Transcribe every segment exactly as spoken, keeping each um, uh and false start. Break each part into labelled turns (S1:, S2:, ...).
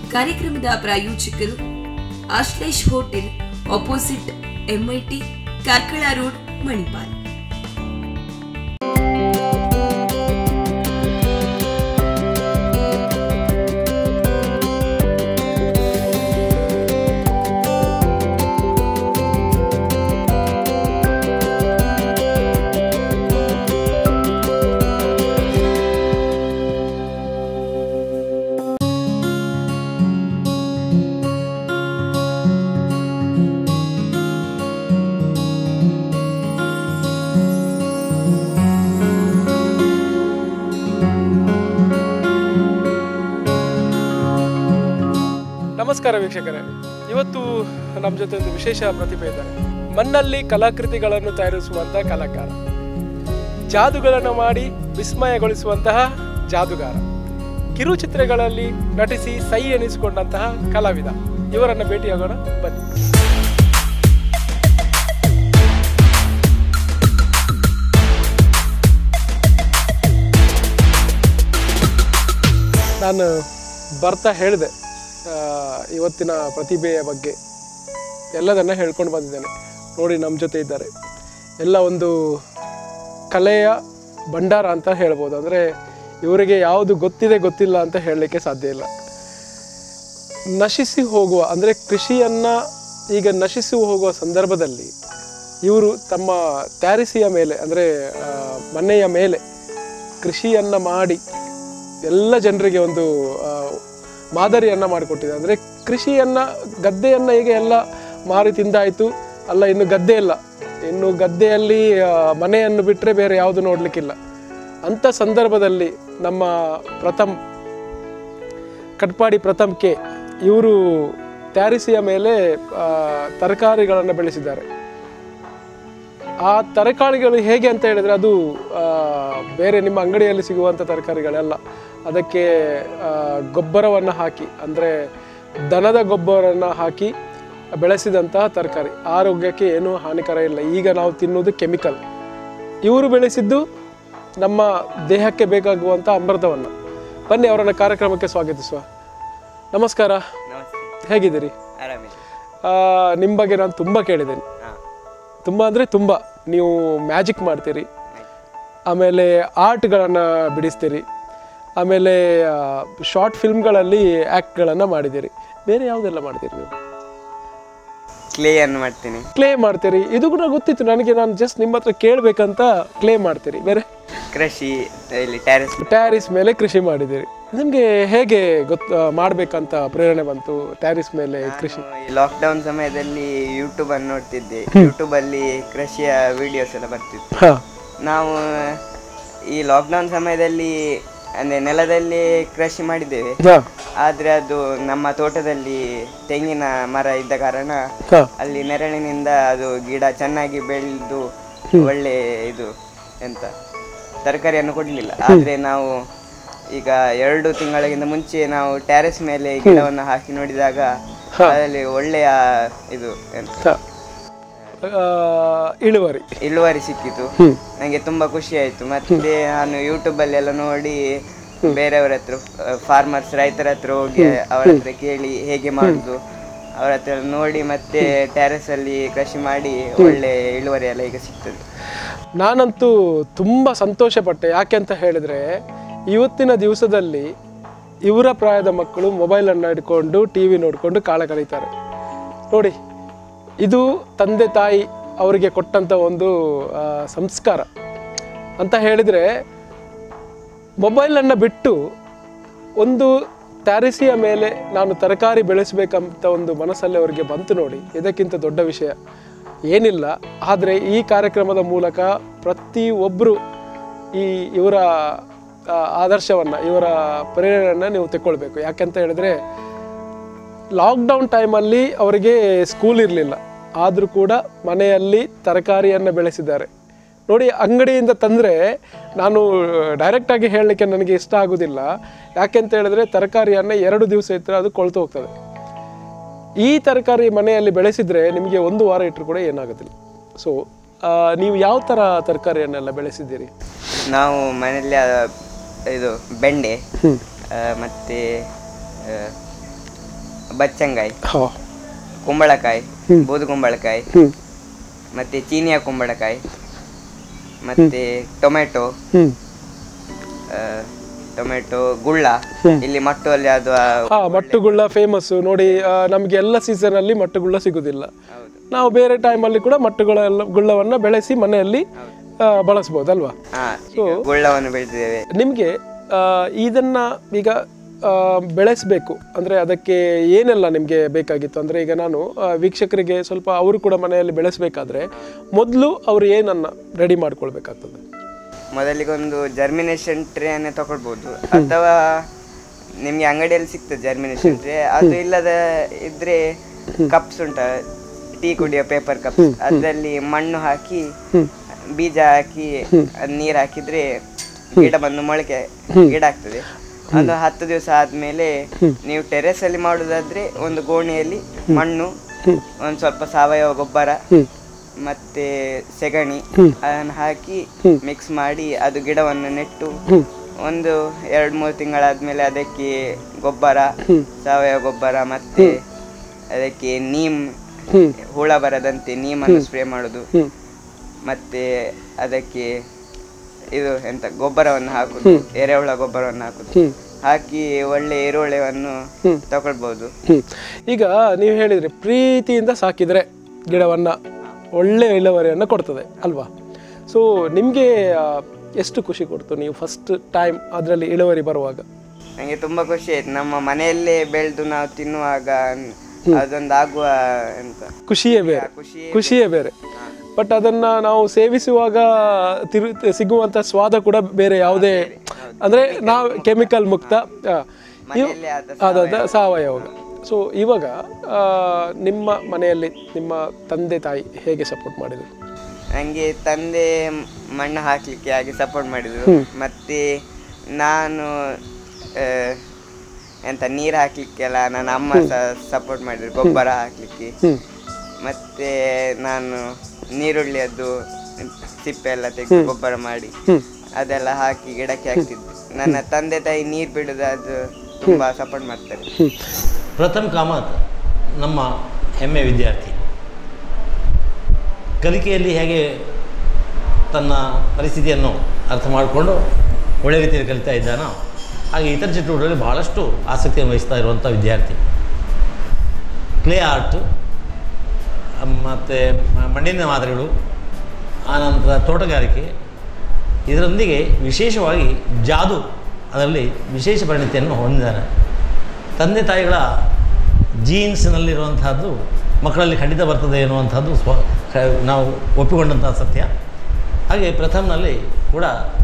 S1: ಕಾರ್ಯಕ್ರಮದ ಪ್ರಾಯೋಜಕರು Ashlesh hotel, opposite MIT, Karkala road, Manipal.
S2: ನಮಸ್ಕಾರ ವೀಕ್ಷಕರೇ, ಇವತ್ತು ನಮ್ಮ ಜೊತೆ ಒಂದು ವಿಶೇಷ ಪ್ರತಿಭೆ ಇದ್ದಾರೆ. ಮಣ್ಣಲ್ಲಿ ಕಲಾಕೃತಿಗಳನ್ನು ತಯಾರಿಸುವಂತಹ ಕಲಾಕಾರ, ಜಾದುಗಳನ್ನು ಮಾಡಿ ವಿಸ್ಮಯಗೊಳಿಸುವಂತಹ ಜಾದುಗಾರ, ಕಿರುಚಿತ್ರಗಳಲ್ಲಿ ನಟಿಸಿ ಸೈ ಎನಿಸಿಕೊಂಡಂತಹ ಕಲಾವಿದ. ಇವರನ್ನು ಭೇಟಿಯಾಗೋಣ ಬನ್ನಿ. ನಾನು ಬರ್ತಾ ಹೇಳಿದೆ ಇವತ್ತಿನ ಪ್ರತಿಭೆಯ ಬಗ್ಗೆ ಎಲ್ಲದನ್ನು ಹೇಳ್ಕೊಂಡು ಬಂದಿದ್ದೇನೆ. ನೋಡಿ, ನಮ್ಮ ಜೊತೆ ಇದ್ದಾರೆ. ಎಲ್ಲ ಒಂದು ಕಲೆಯ ಭಂಡಾರ ಅಂತ ಹೇಳ್ಬೋದು. ಅಂದರೆ ಇವರಿಗೆ ಯಾವುದು ಗೊತ್ತಿದೆ ಗೊತ್ತಿಲ್ಲ ಅಂತ ಹೇಳಲಿಕ್ಕೆ ಸಾಧ್ಯ ಇಲ್ಲ. ನಶಿಸಿ ಹೋಗುವ, ಅಂದರೆ ಕೃಷಿಯನ್ನು ಈಗ ನಶಿಸಿ ಹೋಗುವ ಸಂದರ್ಭದಲ್ಲಿ ಇವರು ತಮ್ಮ ಟ್ಯಾರಿಸಿಯ ಮೇಲೆ, ಅಂದರೆ ಮನೆಯ ಮೇಲೆ ಕೃಷಿಯನ್ನು ಮಾಡಿ ಎಲ್ಲ ಜನರಿಗೆ ಒಂದು ಮಾದರಿಯನ್ನು ಮಾಡಿಕೊಟ್ಟಿದೆ. ಅಂದರೆ ಕೃಷಿಯನ್ನು, ಗದ್ದೆಯನ್ನು ಈಗ ಎಲ್ಲ ಮಾರಿ ತಿಂದಾಯಿತು ಅಲ್ಲ, ಇನ್ನು ಗದ್ದೆ ಇಲ್ಲ, ಇನ್ನು ಗದ್ದೆಯಲ್ಲಿ ಮನೆಯನ್ನು ಬಿಟ್ಟರೆ ಬೇರೆ ಯಾವುದು ನೋಡಲಿಕ್ಕಿಲ್ಲ. ಅಂಥ ಸಂದರ್ಭದಲ್ಲಿ ನಮ್ಮ ಪ್ರಥಮ್ ಕಟ್ಪಾಡಿ ಪ್ರಥಮ್ ಕೆ ಇವರು ಟ್ಯಾರಿಸಿಯ ಮೇಲೆ ತರಕಾರಿಗಳನ್ನು ಬೆಳೆಸಿದ್ದಾರೆ. ಆ ತರಕಾರಿಗಳು ಹೇಗೆ ಅಂತ ಹೇಳಿದರೆ, ಅದು ಬೇರೆ ನಿಮ್ಮ ಅಂಗಡಿಯಲ್ಲಿ ಸಿಗುವಂಥ ತರಕಾರಿಗಳೆಲ್ಲ. ಅದಕ್ಕೆ ಗೊಬ್ಬರವನ್ನು ಹಾಕಿ, ಅಂದರೆ ದನದ ಗೊಬ್ಬರವನ್ನು ಹಾಕಿ ಬೆಳೆಸಿದಂತಹ ತರಕಾರಿ. ಆರೋಗ್ಯಕ್ಕೆ ಏನೂ ಹಾನಿಕರ ಇಲ್ಲ. ಈಗ ನಾವು ತಿನ್ನುವುದು ಕೆಮಿಕಲ್. ಇವರು ಬೆಳೆಸಿದ್ದು ನಮ್ಮ ದೇಹಕ್ಕೆ ಬೇಕಾಗುವಂಥ ಅಮೃತವನ್ನು. ಬನ್ನಿ, ಅವರನ್ನು ಕಾರ್ಯಕ್ರಮಕ್ಕೆ ಸ್ವಾಗತಿಸುವ. ನಮಸ್ಕಾರ, ಹೇಗಿದ್ದೀರಿ? ನಿಮ್ಮ ಬಗ್ಗೆ ನಾನು ತುಂಬ ಕೇಳಿದ್ದೇನೆ. ತುಂಬ ಅಂದರೆ ತುಂಬ. ನೀವು ಮ್ಯಾಜಿಕ್ ಮಾಡ್ತೀರಿ, ಆಮೇಲೆ ಆರ್ಟ್ಗಳನ್ನು ಬಿಡಿಸ್ತೀರಿ, ಆಮೇಲೆ ಶಾರ್ಟ್ ಫಿಲ್ಮ್ಗಳಲ್ಲಿ ಆ್ಯಕ್ಟ್ಗಳನ್ನು ಮಾಡಿದ್ದೀರಿ. ಬೇರೆ ಯಾವುದೆಲ್ಲ ಮಾಡ್ತೀರಿ ನೀವು?
S3: ಕ್ಲೇ ಅನ್ನು ಮಾಡ್ತೀನಿ.
S2: ಕ್ಲೇ ಮಾಡ್ತೀರಿ, ಇದು ಕೂಡ ಗೊತ್ತಿತ್ತು ನನಗೆ. ನಾನು ಜಸ್ಟ್ ನಿಮ್ಮ ಹತ್ರ ಕೇಳಬೇಕಂತ ಕ್ಲೇ ಮಾಡ್ತೀರಿ. ಬೇರೆ
S3: ಕೃಷಿ, ಟ್ಯಾರಿಸ್
S2: ಟ್ಯಾರಿಸ್ ಮೇಲೆ ಕೃಷಿ ಮಾಡಿದ್ದೀರಿ. ನಿಮಗೆ ಹೇಗೆ ಗೊತ್ತು ಮಾಡಬೇಕಂತ ಪ್ರೇರಣೆ ಬಂತು ಟ್ಯಾರಿಸ್ ಮೇಲೆ ಕೃಷಿ?
S3: ಲಾಕ್ಡೌನ್ ಸಮಯದಲ್ಲಿ ಯೂಟ್ಯೂಬ್ ಅನ್ನು ನೋಡ್ತಿದ್ದೆ. ಯೂಟ್ಯೂಬ್ ಅಲ್ಲಿ ಕೃಷಿಯ ವಿಡಿಯೋಸ್ ಎಲ್ಲ ಬರ್ತಿತ್ತು. ನಾವು ಈ ಲಾಕ್ಡೌನ್ ಸಮಯದಲ್ಲಿ ಅಂದ್ರೆ ನೆಲದಲ್ಲಿ ಕೃಷಿ ಮಾಡಿದ್ದೇವೆ. ಆದ್ರೆ ಅದು ನಮ್ಮ ತೋಟದಲ್ಲಿ ತೆಂಗಿನ ಮರ ಇದ್ದ ಕಾರಣ ಅಲ್ಲಿ ನೆರಳಿನಿಂದ ಅದು ಗಿಡ ಚೆನ್ನಾಗಿ ಬೆಳೆದು ಒಳ್ಳೆ ಇದು ಎಂತ ತರಕಾರಿಯನ್ನು ಕೊಡ್ಲಿಲ್ಲ. ಆದ್ರೆ ನಾವು ಈಗ ಎರಡು ತಿಂಗಳಿಗಿಂತ ಮುಂಚೆ ನಾವು ಟ್ಯಾರಿಸ್ ಮೇಲೆ ಗಿಡವನ್ನು ಹಾಕಿ ನೋಡಿದಾಗ ಅದರಲ್ಲಿ ಒಳ್ಳೆಯ ಇದು ಎಂತ
S2: ಇಳುವರಿ
S3: ಇಳುವರಿ ಸಿಕ್ಕಿತು. ನನಗೆ ತುಂಬಾ ಖುಷಿ ಆಯ್ತು. ಮತ್ತೆ ನಾನು ಯೂಟ್ಯೂಬ್ ಅಲ್ಲಿ ಎಲ್ಲ ನೋಡಿ ಬೇರೆಯವರ ಹತ್ರ, ಫಾರ್ಮರ್ಸ್ ರೈತರ ಹತ್ರ ಹೋಗಿ ಅವರ ಹತ್ರ ಕೇಳಿ ಹೇಗೆ ಮಾಡುದು, ಅವರ ಹತ್ರ ನೋಡಿ ಮತ್ತೆ ಟ್ಯಾರಿಸ್ ಅಲ್ಲಿ ಕೃಷಿ ಮಾಡಿ ಒಳ್ಳೆ ಇಳುವರಿ ಎಲ್ಲ ಈಗ ಸಿಗ್ತದೆ.
S2: ನಾನಂತೂ ತುಂಬಾ ಸಂತೋಷ ಪಟ್ಟೆ. ಯಾಕೆ ಅಂತ ಹೇಳಿದ್ರೆ, ಇವತ್ತಿನ ದಿವಸದಲ್ಲಿ ಇವರ ಪ್ರಾಯದ ಮಕ್ಕಳು ಮೊಬೈಲನ್ನು ಹಿಡ್ಕೊಂಡು ಟಿ ವಿ ನೋಡಿಕೊಂಡು ಕಾಲ ಕಳೀತಾರೆ. ನೋಡಿ, ಇದು ತಂದೆ ತಾಯಿ ಅವರಿಗೆ ಕೊಟ್ಟಂಥ ಒಂದು ಸಂಸ್ಕಾರ ಅಂತ ಹೇಳಿದರೆ, ಮೊಬೈಲನ್ನು ಬಿಟ್ಟು ಒಂದು ಟ್ಯಾರಿಸಿಯ ಮೇಲೆ ನಾನು ತರಕಾರಿ ಬೆಳೆಸಬೇಕಂತ ಒಂದು ಮನಸ್ಸಲ್ಲಿ ಅವರಿಗೆ ಬಂತು. ನೋಡಿ, ಇದಕ್ಕಿಂತ ದೊಡ್ಡ ವಿಷಯ ಏನಿಲ್ಲ. ಆದರೆ ಈ ಕಾರ್ಯಕ್ರಮದ ಮೂಲಕ ಪ್ರತಿಯೊಬ್ಬರು ಈ ಇವರ ಆದರ್ಶವನ್ನು, ಇವರ ಪ್ರೇರಣೆಯನ್ನು ನೀವು ತೆಕ್ಕೊಳ್ಬೇಕು. ಯಾಕೆಂತ ಹೇಳಿದ್ರೆ, ಲಾಕ್ಡೌನ್ ಟೈಮಲ್ಲಿ ಅವರಿಗೆ ಸ್ಕೂಲ್ ಇರಲಿಲ್ಲ, ಆದರೂ ಕೂಡ ಮನೆಯಲ್ಲಿ ತರಕಾರಿಯನ್ನು ಬೆಳೆಸಿದ್ದಾರೆ. ನೋಡಿ, ಅಂಗಡಿಯಿಂದ ತಂದರೆ ನಾನು ಡೈರೆಕ್ಟಾಗಿ ಹೇಳಲಿಕ್ಕೆ ನನಗೆ ಇಷ್ಟ ಆಗೋದಿಲ್ಲ. ಯಾಕೆಂತ ಹೇಳಿದ್ರೆ, ತರಕಾರಿಯನ್ನು ಎರಡು ದಿವಸ ಇಟ್ಟರೆ ಅದು ಕೊಳ್ತು ಹೋಗ್ತದೆ. ಈ ತರಕಾರಿ ಮನೆಯಲ್ಲಿ ಬೆಳೆಸಿದರೆ ನಿಮಗೆ ಒಂದು ವಾರ ಇಟ್ಟರು ಕೂಡ ಏನಾಗೋದಿಲ್ಲ. ಸೊ ನೀವು ಯಾವ ಥರ ತರಕಾರಿಯನ್ನೆಲ್ಲ ಬೆಳೆಸಿದ್ದೀರಿ?
S3: ನಾವು ಮನೆಯಲ್ಲಿ ಇದು ಬೆಂಡೆ, ಮತ್ತು ಬಚ್ಚಂಗಾಯಿ,
S2: ಹಾ,
S3: ಕುಂಬಳಕಾಯಿ,
S2: ಹ್ಮ್.
S3: ಬೂದು ಕುಂಬಳಕಾಯಿ,
S2: ಹ್ಮ್
S3: ಮತ್ತೆ ಚೀನಿಯ ಕುಂಬಳಕಾಯಿ, ಮತ್ತೆ ಟೊಮೆಟೊ,
S2: ಹ್ಮ್
S3: ಆ, ಟೊಮೆಟೊ, ಗುಳ್ಳ.
S2: ಹ್ಮ್.
S3: ಇಲ್ಲಿ ಮಟ್ಟು ಅಲ್ಲಿ ಅದು ಆ,
S2: ಹಾ, ಮಟ್ಟುಗುಳ್ಳ ಫೇಮಸ್ ನೋಡಿ. ಆ, ನಮ್ಗೆ ಎಲ್ಲ ಸೀಸನ್ ಅಲ್ಲಿ ಮಟ್ಟುಗುಳ್ಳ ಸಿಗುದಿಲ್ಲ.
S3: ಹೌದು.
S2: ನಾವು ಬೇರೆ ಟೈಮಲ್ಲಿ ಕೂಡ ಮಟ್ಟುಗಳ ಗುಳ್ಳವನ್ನ ಬೆಳೆಸಿ ಮನೆಯಲ್ಲಿ ಆ, ಬಳಸ್ಬೋದಲ್ವಾ?
S3: ಹಾ, ಈಗ ಗುಳ್ಳವನ್ನು ಬೆಳೆದಿದ್ದೇವೆ.
S2: ನಿಮಗೆ ಇದನ್ನ ಈಗ ಆ, ಬೆಳೆಸಬೇಕು ಅಂದರೆ ಅದಕ್ಕೆ ಏನೆಲ್ಲ ನಿಮಗೆ ಬೇಕಾಗಿತ್ತು? ಅಂದರೆ ಈಗ ನಾನು ಆ, ವೀಕ್ಷಕರಿಗೆ ಸ್ವಲ್ಪ ಅವರು ಕೂಡ ಮನೆಯಲ್ಲಿ ಬೆಳೆಸಬೇಕಾದ್ರೆ ಮೊದಲು ಅವರು ಏನನ್ನ ರೆಡಿ ಮಾಡ್ಕೊಳ್ಬೇಕಾಗ್ತದೆ?
S3: ಮೊದಲಿಗೆ ಒಂದು ಜರ್ಮಿನೇಷನ್ ಟ್ರೇ ಅನ್ನು ತಗೊಳ್ಬಹುದು, ಅಥವಾ ನಿಮ್ಗೆ ಅಂಗಡಿಯಲ್ಲಿ ಸಿಗ್ತದೆ ಜರ್ಮಿನೇಷನ್ ಟ್ರೇ. ಅದು ಇಲ್ಲದ ಇದ್ರೆ ಕಪ್ಸ್ ಉಂಟ, ಟೀ ಕುಡಿಯೋ ಪೇಪರ್ ಕಪ್ಸ್, ಅದರಲ್ಲಿ ಮಣ್ಣು ಹಾಕಿ ಬೀಜ ಹಾಕಿ ನೀರು ಹಾಕಿದ್ರೆ ಗಿಡ ಬಂದು ಮೊಳಕೆ ಗಿಡ ಆಗ್ತದೆ. ಅದು ಹತ್ತು ದಿವಸ ಆದ್ಮೇಲೆ ನೀವು ಟೆರೆಸ್ ಅಲ್ಲಿ ಮಾಡುದಾದ್ರೆ ಒಂದು ಗೋಣಿಯಲ್ಲಿ ಮಣ್ಣು, ಒಂದ್ ಸ್ವಲ್ಪ ಸಾವಯವ ಗೊಬ್ಬರ ಮತ್ತೆ ಸೆಗಣಿ ಅದನ್ನು ಹಾಕಿ ಮಿಕ್ಸ್ ಮಾಡಿ ಅದು ಗಿಡವನ್ನು ನೆಟ್ಟು ಒಂದು ಎರಡು ಮೂರು ತಿಂಗಳಾದ್ಮೇಲೆ ಅದಕ್ಕೆ ಗೊಬ್ಬರ, ಸಾವಯವ ಗೊಬ್ಬರ ಮತ್ತೆ ಅದಕ್ಕೆ ನೀಮ್, ಹುಳ ಬರದಂತೆ ನೀಮನ್ನು ಸ್ಪ್ರೇ ಮಾಡೋದು, ಮತ್ತೆ ಅದಕ್ಕೆ ಇದು ಎಂತ ಗೊಬ್ಬರವನ್ನು ಹಾಕುದು, ಎರೆಹುಳ ಗೊಬ್ಬರವನ್ನು ಹಾಕುದು, ಹಾಕಿ ಒಳ್ಳೆ ಎರೆಹುಳವನ್ನು ತಗೊಳ್ಬಹುದು.
S2: ಈಗ ನೀವು ಹೇಳಿದ್ರಿ ಪ್ರೀತಿಯಿಂದ ಸಾಕಿದ್ರೆ ಗಿಡವನ್ನ ಒಳ್ಳೆ ಇಳುವರಿಯನ್ನು ಕೊಡ್ತದೆ ಅಲ್ವಾ? ಸೊ ನಿಮಗೆ ಎಷ್ಟು ಖುಷಿ ಕೊಡ್ತು ನೀವು ಫಸ್ಟ್ ಟೈಮ್ ಅದರಲ್ಲಿ ಇಳುವರಿ ಬರುವಾಗ?
S3: ನನಗೆ ತುಂಬಾ ಖುಷಿ ಆಯ್ತು. ನಮ್ಮ ಮನೆಯಲ್ಲೇ ಬೆಳೆದು ನಾವು ತಿನ್ನುವಾಗ ಅದೊಂದು ಆಗುವ ಎಂತ
S2: ಖುಷಿಯೇ ಬೇರೆ, ಖುಷಿಯೇ ಬೇರೆ. ಬಟ್ ಅದನ್ನ ನಾವು ಸೇವಿಸುವಾಗ ತಿರು ಸಿಗುವಂತ ಸ್ವಾದ ಕೂಡ ಬೇರೆ ಯಾವುದೇ, ಅಂದ್ರೆ ನಾವು ಕೆಮಿಕಲ್ ಮುಕ್ತ ಆದ ಸಾವಯವ. ಸೊ ಇವಾಗ ನಿಮ್ಮ ಮನೆಯಲ್ಲಿ ನಿಮ್ಮ ತಂದೆ ತಾಯಿ ಹೇಗೆ ಸಪೋರ್ಟ್ ಮಾಡಿದ್ರು?
S3: ನನಗೆ ತಂದೆ ಮಣ್ಣು ಹಾಕ್ಲಿಕ್ಕೆ ಹಾಗೆ ಸಪೋರ್ಟ್ ಮಾಡಿದ್ರು, ಮತ್ತೆ ನಾನು ಎಂತ ನೀರು ಹಾಕ್ಲಿಕ್ಕೆಲ್ಲ ನನ್ನ ಅಮ್ಮ ಸಹ ಸಪೋರ್ಟ್ ಮಾಡಿದ್ರು, ಗೊಬ್ಬರ ಹಾಕ್ಲಿಕ್ಕೆ. ಮತ್ತೆ ನಾನು ನೀರುಳ್ಳಿಯದ್ದು ಸಿಪ್ಪೆ ಎಲ್ಲ ತೆಗೆದು ಗೊಬ್ಬರ ಮಾಡಿ ಅದೆಲ್ಲ ಹಾಕಿ ಗಿಡಕ್ಕೆ ಹಾಕ್ತಿದ್ದೆ. ನನ್ನ ತಂದೆ ತಾಯಿ ನೀರು ಬಿಡುದು ಅದು ತುಂಬಾ ಸಪೋರ್ಟ್ ಮಾಡ್ತಾರೆ.
S4: ಪ್ರಥಮ್ ಕಾಮತ್ ನಮ್ಮ ಹೆಮ್ಮೆ ವಿದ್ಯಾರ್ಥಿ. ಕಲಿಕೆಯಲ್ಲಿ ಹೇಗೆ ತನ್ನ ಪರಿಸ್ಥಿತಿಯನ್ನು ಅರ್ಥ ಮಾಡಿಕೊಂಡು ಒಳ್ಳೆಯ ರೀತಿಯಲ್ಲಿ ಕಲಿತಾ ಇದ್ದಾನೋ ಹಾಗೆ ಇತರ ಚಟುವಟಿಕೆಗಳಲ್ಲಿ ಬಹಳಷ್ಟು ಆಸಕ್ತಿಯನ್ನು ವಹಿಸ್ತಾ ಇರುವಂಥ ವಿದ್ಯಾರ್ಥಿ. ಕ್ಲೇ ಆರ್ಟ್ ಮತ್ತು ಮಣ್ಣಿನ ಮಾದರಿಗಳು, ಆನಂತರ ತೋಟಗಾರಿಕೆ, ಇದರೊಂದಿಗೆ ವಿಶೇಷವಾಗಿ ಜಾದು ಅದರಲ್ಲಿ ವಿಶೇಷ ಪರಿಣತಿಯನ್ನು ಹೊಂದಿದ್ದಾನೆ. ತಂದೆ ತಾಯಿಗಳ ಜೀನ್ಸ್ನಲ್ಲಿರುವಂಥದ್ದು ಮಕ್ಕಳಲ್ಲಿ ಖಂಡಿತ ಬರ್ತದೆ ಎನ್ನುವಂಥದ್ದು ಸ್ವ ನಾವು ಒಪ್ಪಿಕೊಂಡಂಥ ಸತ್ಯ. ಹಾಗೆ ಪ್ರಥಮ್ನಲ್ಲಿ ಕೂಡ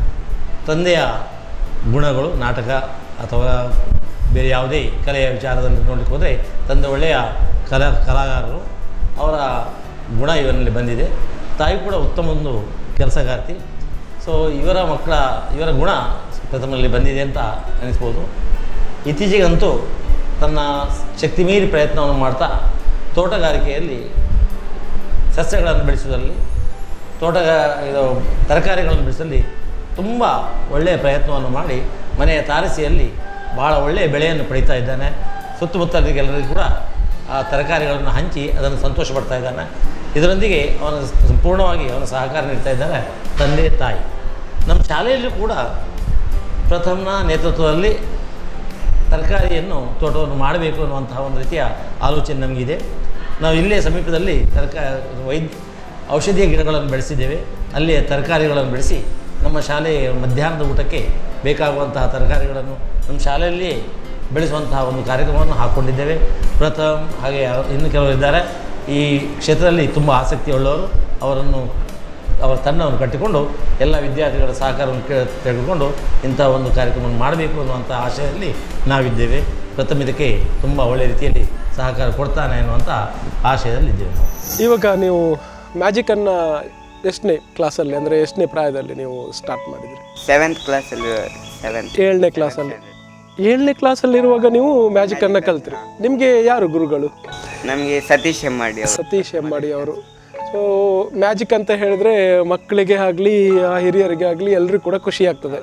S4: ತಂದೆಯ ಗುಣಗಳು, ನಾಟಕ ಅಥವಾ ಬೇರೆ ಯಾವುದೇ ಕಲೆಯ ವಿಚಾರದಲ್ಲಿ ನೋಡಲಿಕ್ಕೆ ಹೋದರೆ ತಂದೆ ಒಳ್ಳೆಯ ಕಲಾ ಕಲಾಕಾರರು, ಅವರ ಗುಣ ಇವರಲ್ಲಿ ಬಂದಿದೆ. ತಾಯಿ ಕೂಡ ಉತ್ತಮ ಒಂದು ಕೆಲಸಗಾರ್ತಿ. ಸೊ ಇವರ ಮಕ್ಕಳ ಇವರ ಗುಣ ಪ್ರಥಮದಲ್ಲಿ ಬಂದಿದೆ ಅಂತ ಅನಿಸ್ಬೋದು. ಇತ್ತೀಚೆಗಂತೂ ತನ್ನ ಶಕ್ತಿ ಮೀರಿ ಪ್ರಯತ್ನವನ್ನು ಮಾಡ್ತಾ ತೋಟಗಾರಿಕೆಯಲ್ಲಿ ಸಸ್ಯಗಳನ್ನು ಬೆಳೆಸುವುದರಲ್ಲಿ, ತೋಟಗಾ ಇದು ತರಕಾರಿಗಳನ್ನು ಬೆಳೆಸುವಲ್ಲಿ ತುಂಬ ಒಳ್ಳೆಯ ಪ್ರಯತ್ನವನ್ನು ಮಾಡಿ ಮನೆಯ ತಾರಸಿಯಲ್ಲಿ ಭಾಳ ಒಳ್ಳೆಯ ಬೆಳೆಯನ್ನು ಪಡೀತಾ ಇದ್ದಾನೆ. ಸುತ್ತಮುತ್ತಲಿಗೆಲ್ಲರಿಗೂ ಕೂಡ ಆ ತರಕಾರಿಗಳನ್ನು ಹಂಚಿ ಅದನ್ನು ಸಂತೋಷ ಪಡ್ತಾ ಇದ್ದಾನೆ. ಇದರೊಂದಿಗೆ ಅವನ ಸಂಪೂರ್ಣವಾಗಿ ಅವನ ಸಹಕಾರ ನೀಡ್ತಾ ಇದ್ದಾನೆ ತಂದೆ ತಾಯಿ. ನಮ್ಮ ಶಾಲೆಯಲ್ಲೂ ಕೂಡ ಪ್ರಥಮನ ನೇತೃತ್ವದಲ್ಲಿ ತರಕಾರಿಯನ್ನು ತೋಟವನ್ನು ಮಾಡಬೇಕು ಅನ್ನುವಂತಹ ಒಂದು ರೀತಿಯ ಆಲೋಚನೆ ನಮಗಿದೆ. ನಾವು ಇಲ್ಲೇ ಸಮೀಪದಲ್ಲಿ ತರಕಾರಿ ವೈದ್ಯ ಔಷಧೀಯ ಗಿಡಗಳನ್ನು ಬೆಳೆಸಿದ್ದೇವೆ. ಅಲ್ಲಿಯೇ ತರಕಾರಿಗಳನ್ನು ಬೆಳೆಸಿ ನಮ್ಮ ಶಾಲೆಯ ಮಧ್ಯಾಹ್ನದ ಊಟಕ್ಕೆ ಬೇಕಾಗುವಂತಹ ತರಕಾರಿಗಳನ್ನು ನಮ್ಮ ಶಾಲೆಯಲ್ಲಿ ಬೆಳೆಸುವಂತಹ ಒಂದು ಕಾರ್ಯಕ್ರಮವನ್ನು ಹಾಕ್ಕೊಂಡಿದ್ದೇವೆ. ಪ್ರಥಮ್ ಹಾಗೆ ಇನ್ನು ಕೆಲವರು ಇದ್ದಾರೆ ಈ ಕ್ಷೇತ್ರದಲ್ಲಿ ತುಂಬ ಆಸಕ್ತಿಯುಳ್ಳವರು. ಅವರನ್ನು ಅವರ ತಂಡವನ್ನು ಕಟ್ಟಿಕೊಂಡು ಎಲ್ಲ ವಿದ್ಯಾರ್ಥಿಗಳ ಸಹಕಾರವನ್ನು ಕೇ ತೆಗೆದುಕೊಂಡು ಇಂಥ ಒಂದು ಕಾರ್ಯಕ್ರಮವನ್ನು ಮಾಡಬೇಕು ಅನ್ನುವಂಥ ಆಶಯದಲ್ಲಿ ನಾವಿದ್ದೇವೆ. ಪ್ರಥಮ ಇದಕ್ಕೆ ತುಂಬ ಒಳ್ಳೆಯ ರೀತಿಯಲ್ಲಿ ಸಹಕಾರ ಕೊಡ್ತಾನೆ ಅನ್ನುವಂಥ ಆಶಯದಲ್ಲಿದ್ದೇವೆ ನಾವು.
S2: ಇವಾಗ ನೀವು ಮ್ಯಾಜಿಕನ್ನು ಎಷ್ಟನೇ ಕ್ಲಾಸಲ್ಲಿ, ಅಂದರೆ ಎಷ್ಟನೇ ಪ್ರಾಯದಲ್ಲಿ ನೀವು ಸ್ಟಾರ್ಟ್ ಮಾಡಿದ್ರಿ?
S3: ಸೆವೆಂತ್ ಕ್ಲಾಸಲ್ಲಿ ಸೆವೆಂತ್
S2: ಏಳನೇ ಕ್ಲಾಸಲ್ಲಿ ಏಳನೇ ಕ್ಲಾಸಲ್ಲಿರುವಾಗ ನೀವು ಮ್ಯಾಜಿಕನ್ನು ಕಲ್ತ್ರಿ. ನಿಮಗೆ ಯಾರು ಗುರುಗಳು?
S3: ನಮಗೆ ಸತೀಶ್ ಹೆಮ್ಮಾಡಿ ಅವರು.
S2: ಸತೀಶ್ ಹೆಮ್ಮಾಡಿ ಅವರು. ಸೊ ಮ್ಯಾಜಿಕ್ ಅಂತ ಹೇಳಿದ್ರೆ ಮಕ್ಕಳಿಗೆ ಆಗಲಿ ಹಿರಿಯರಿಗೆ ಆಗಲಿ ಎಲ್ಲರೂ ಕೂಡ ಖುಷಿ ಆಗ್ತದೆ.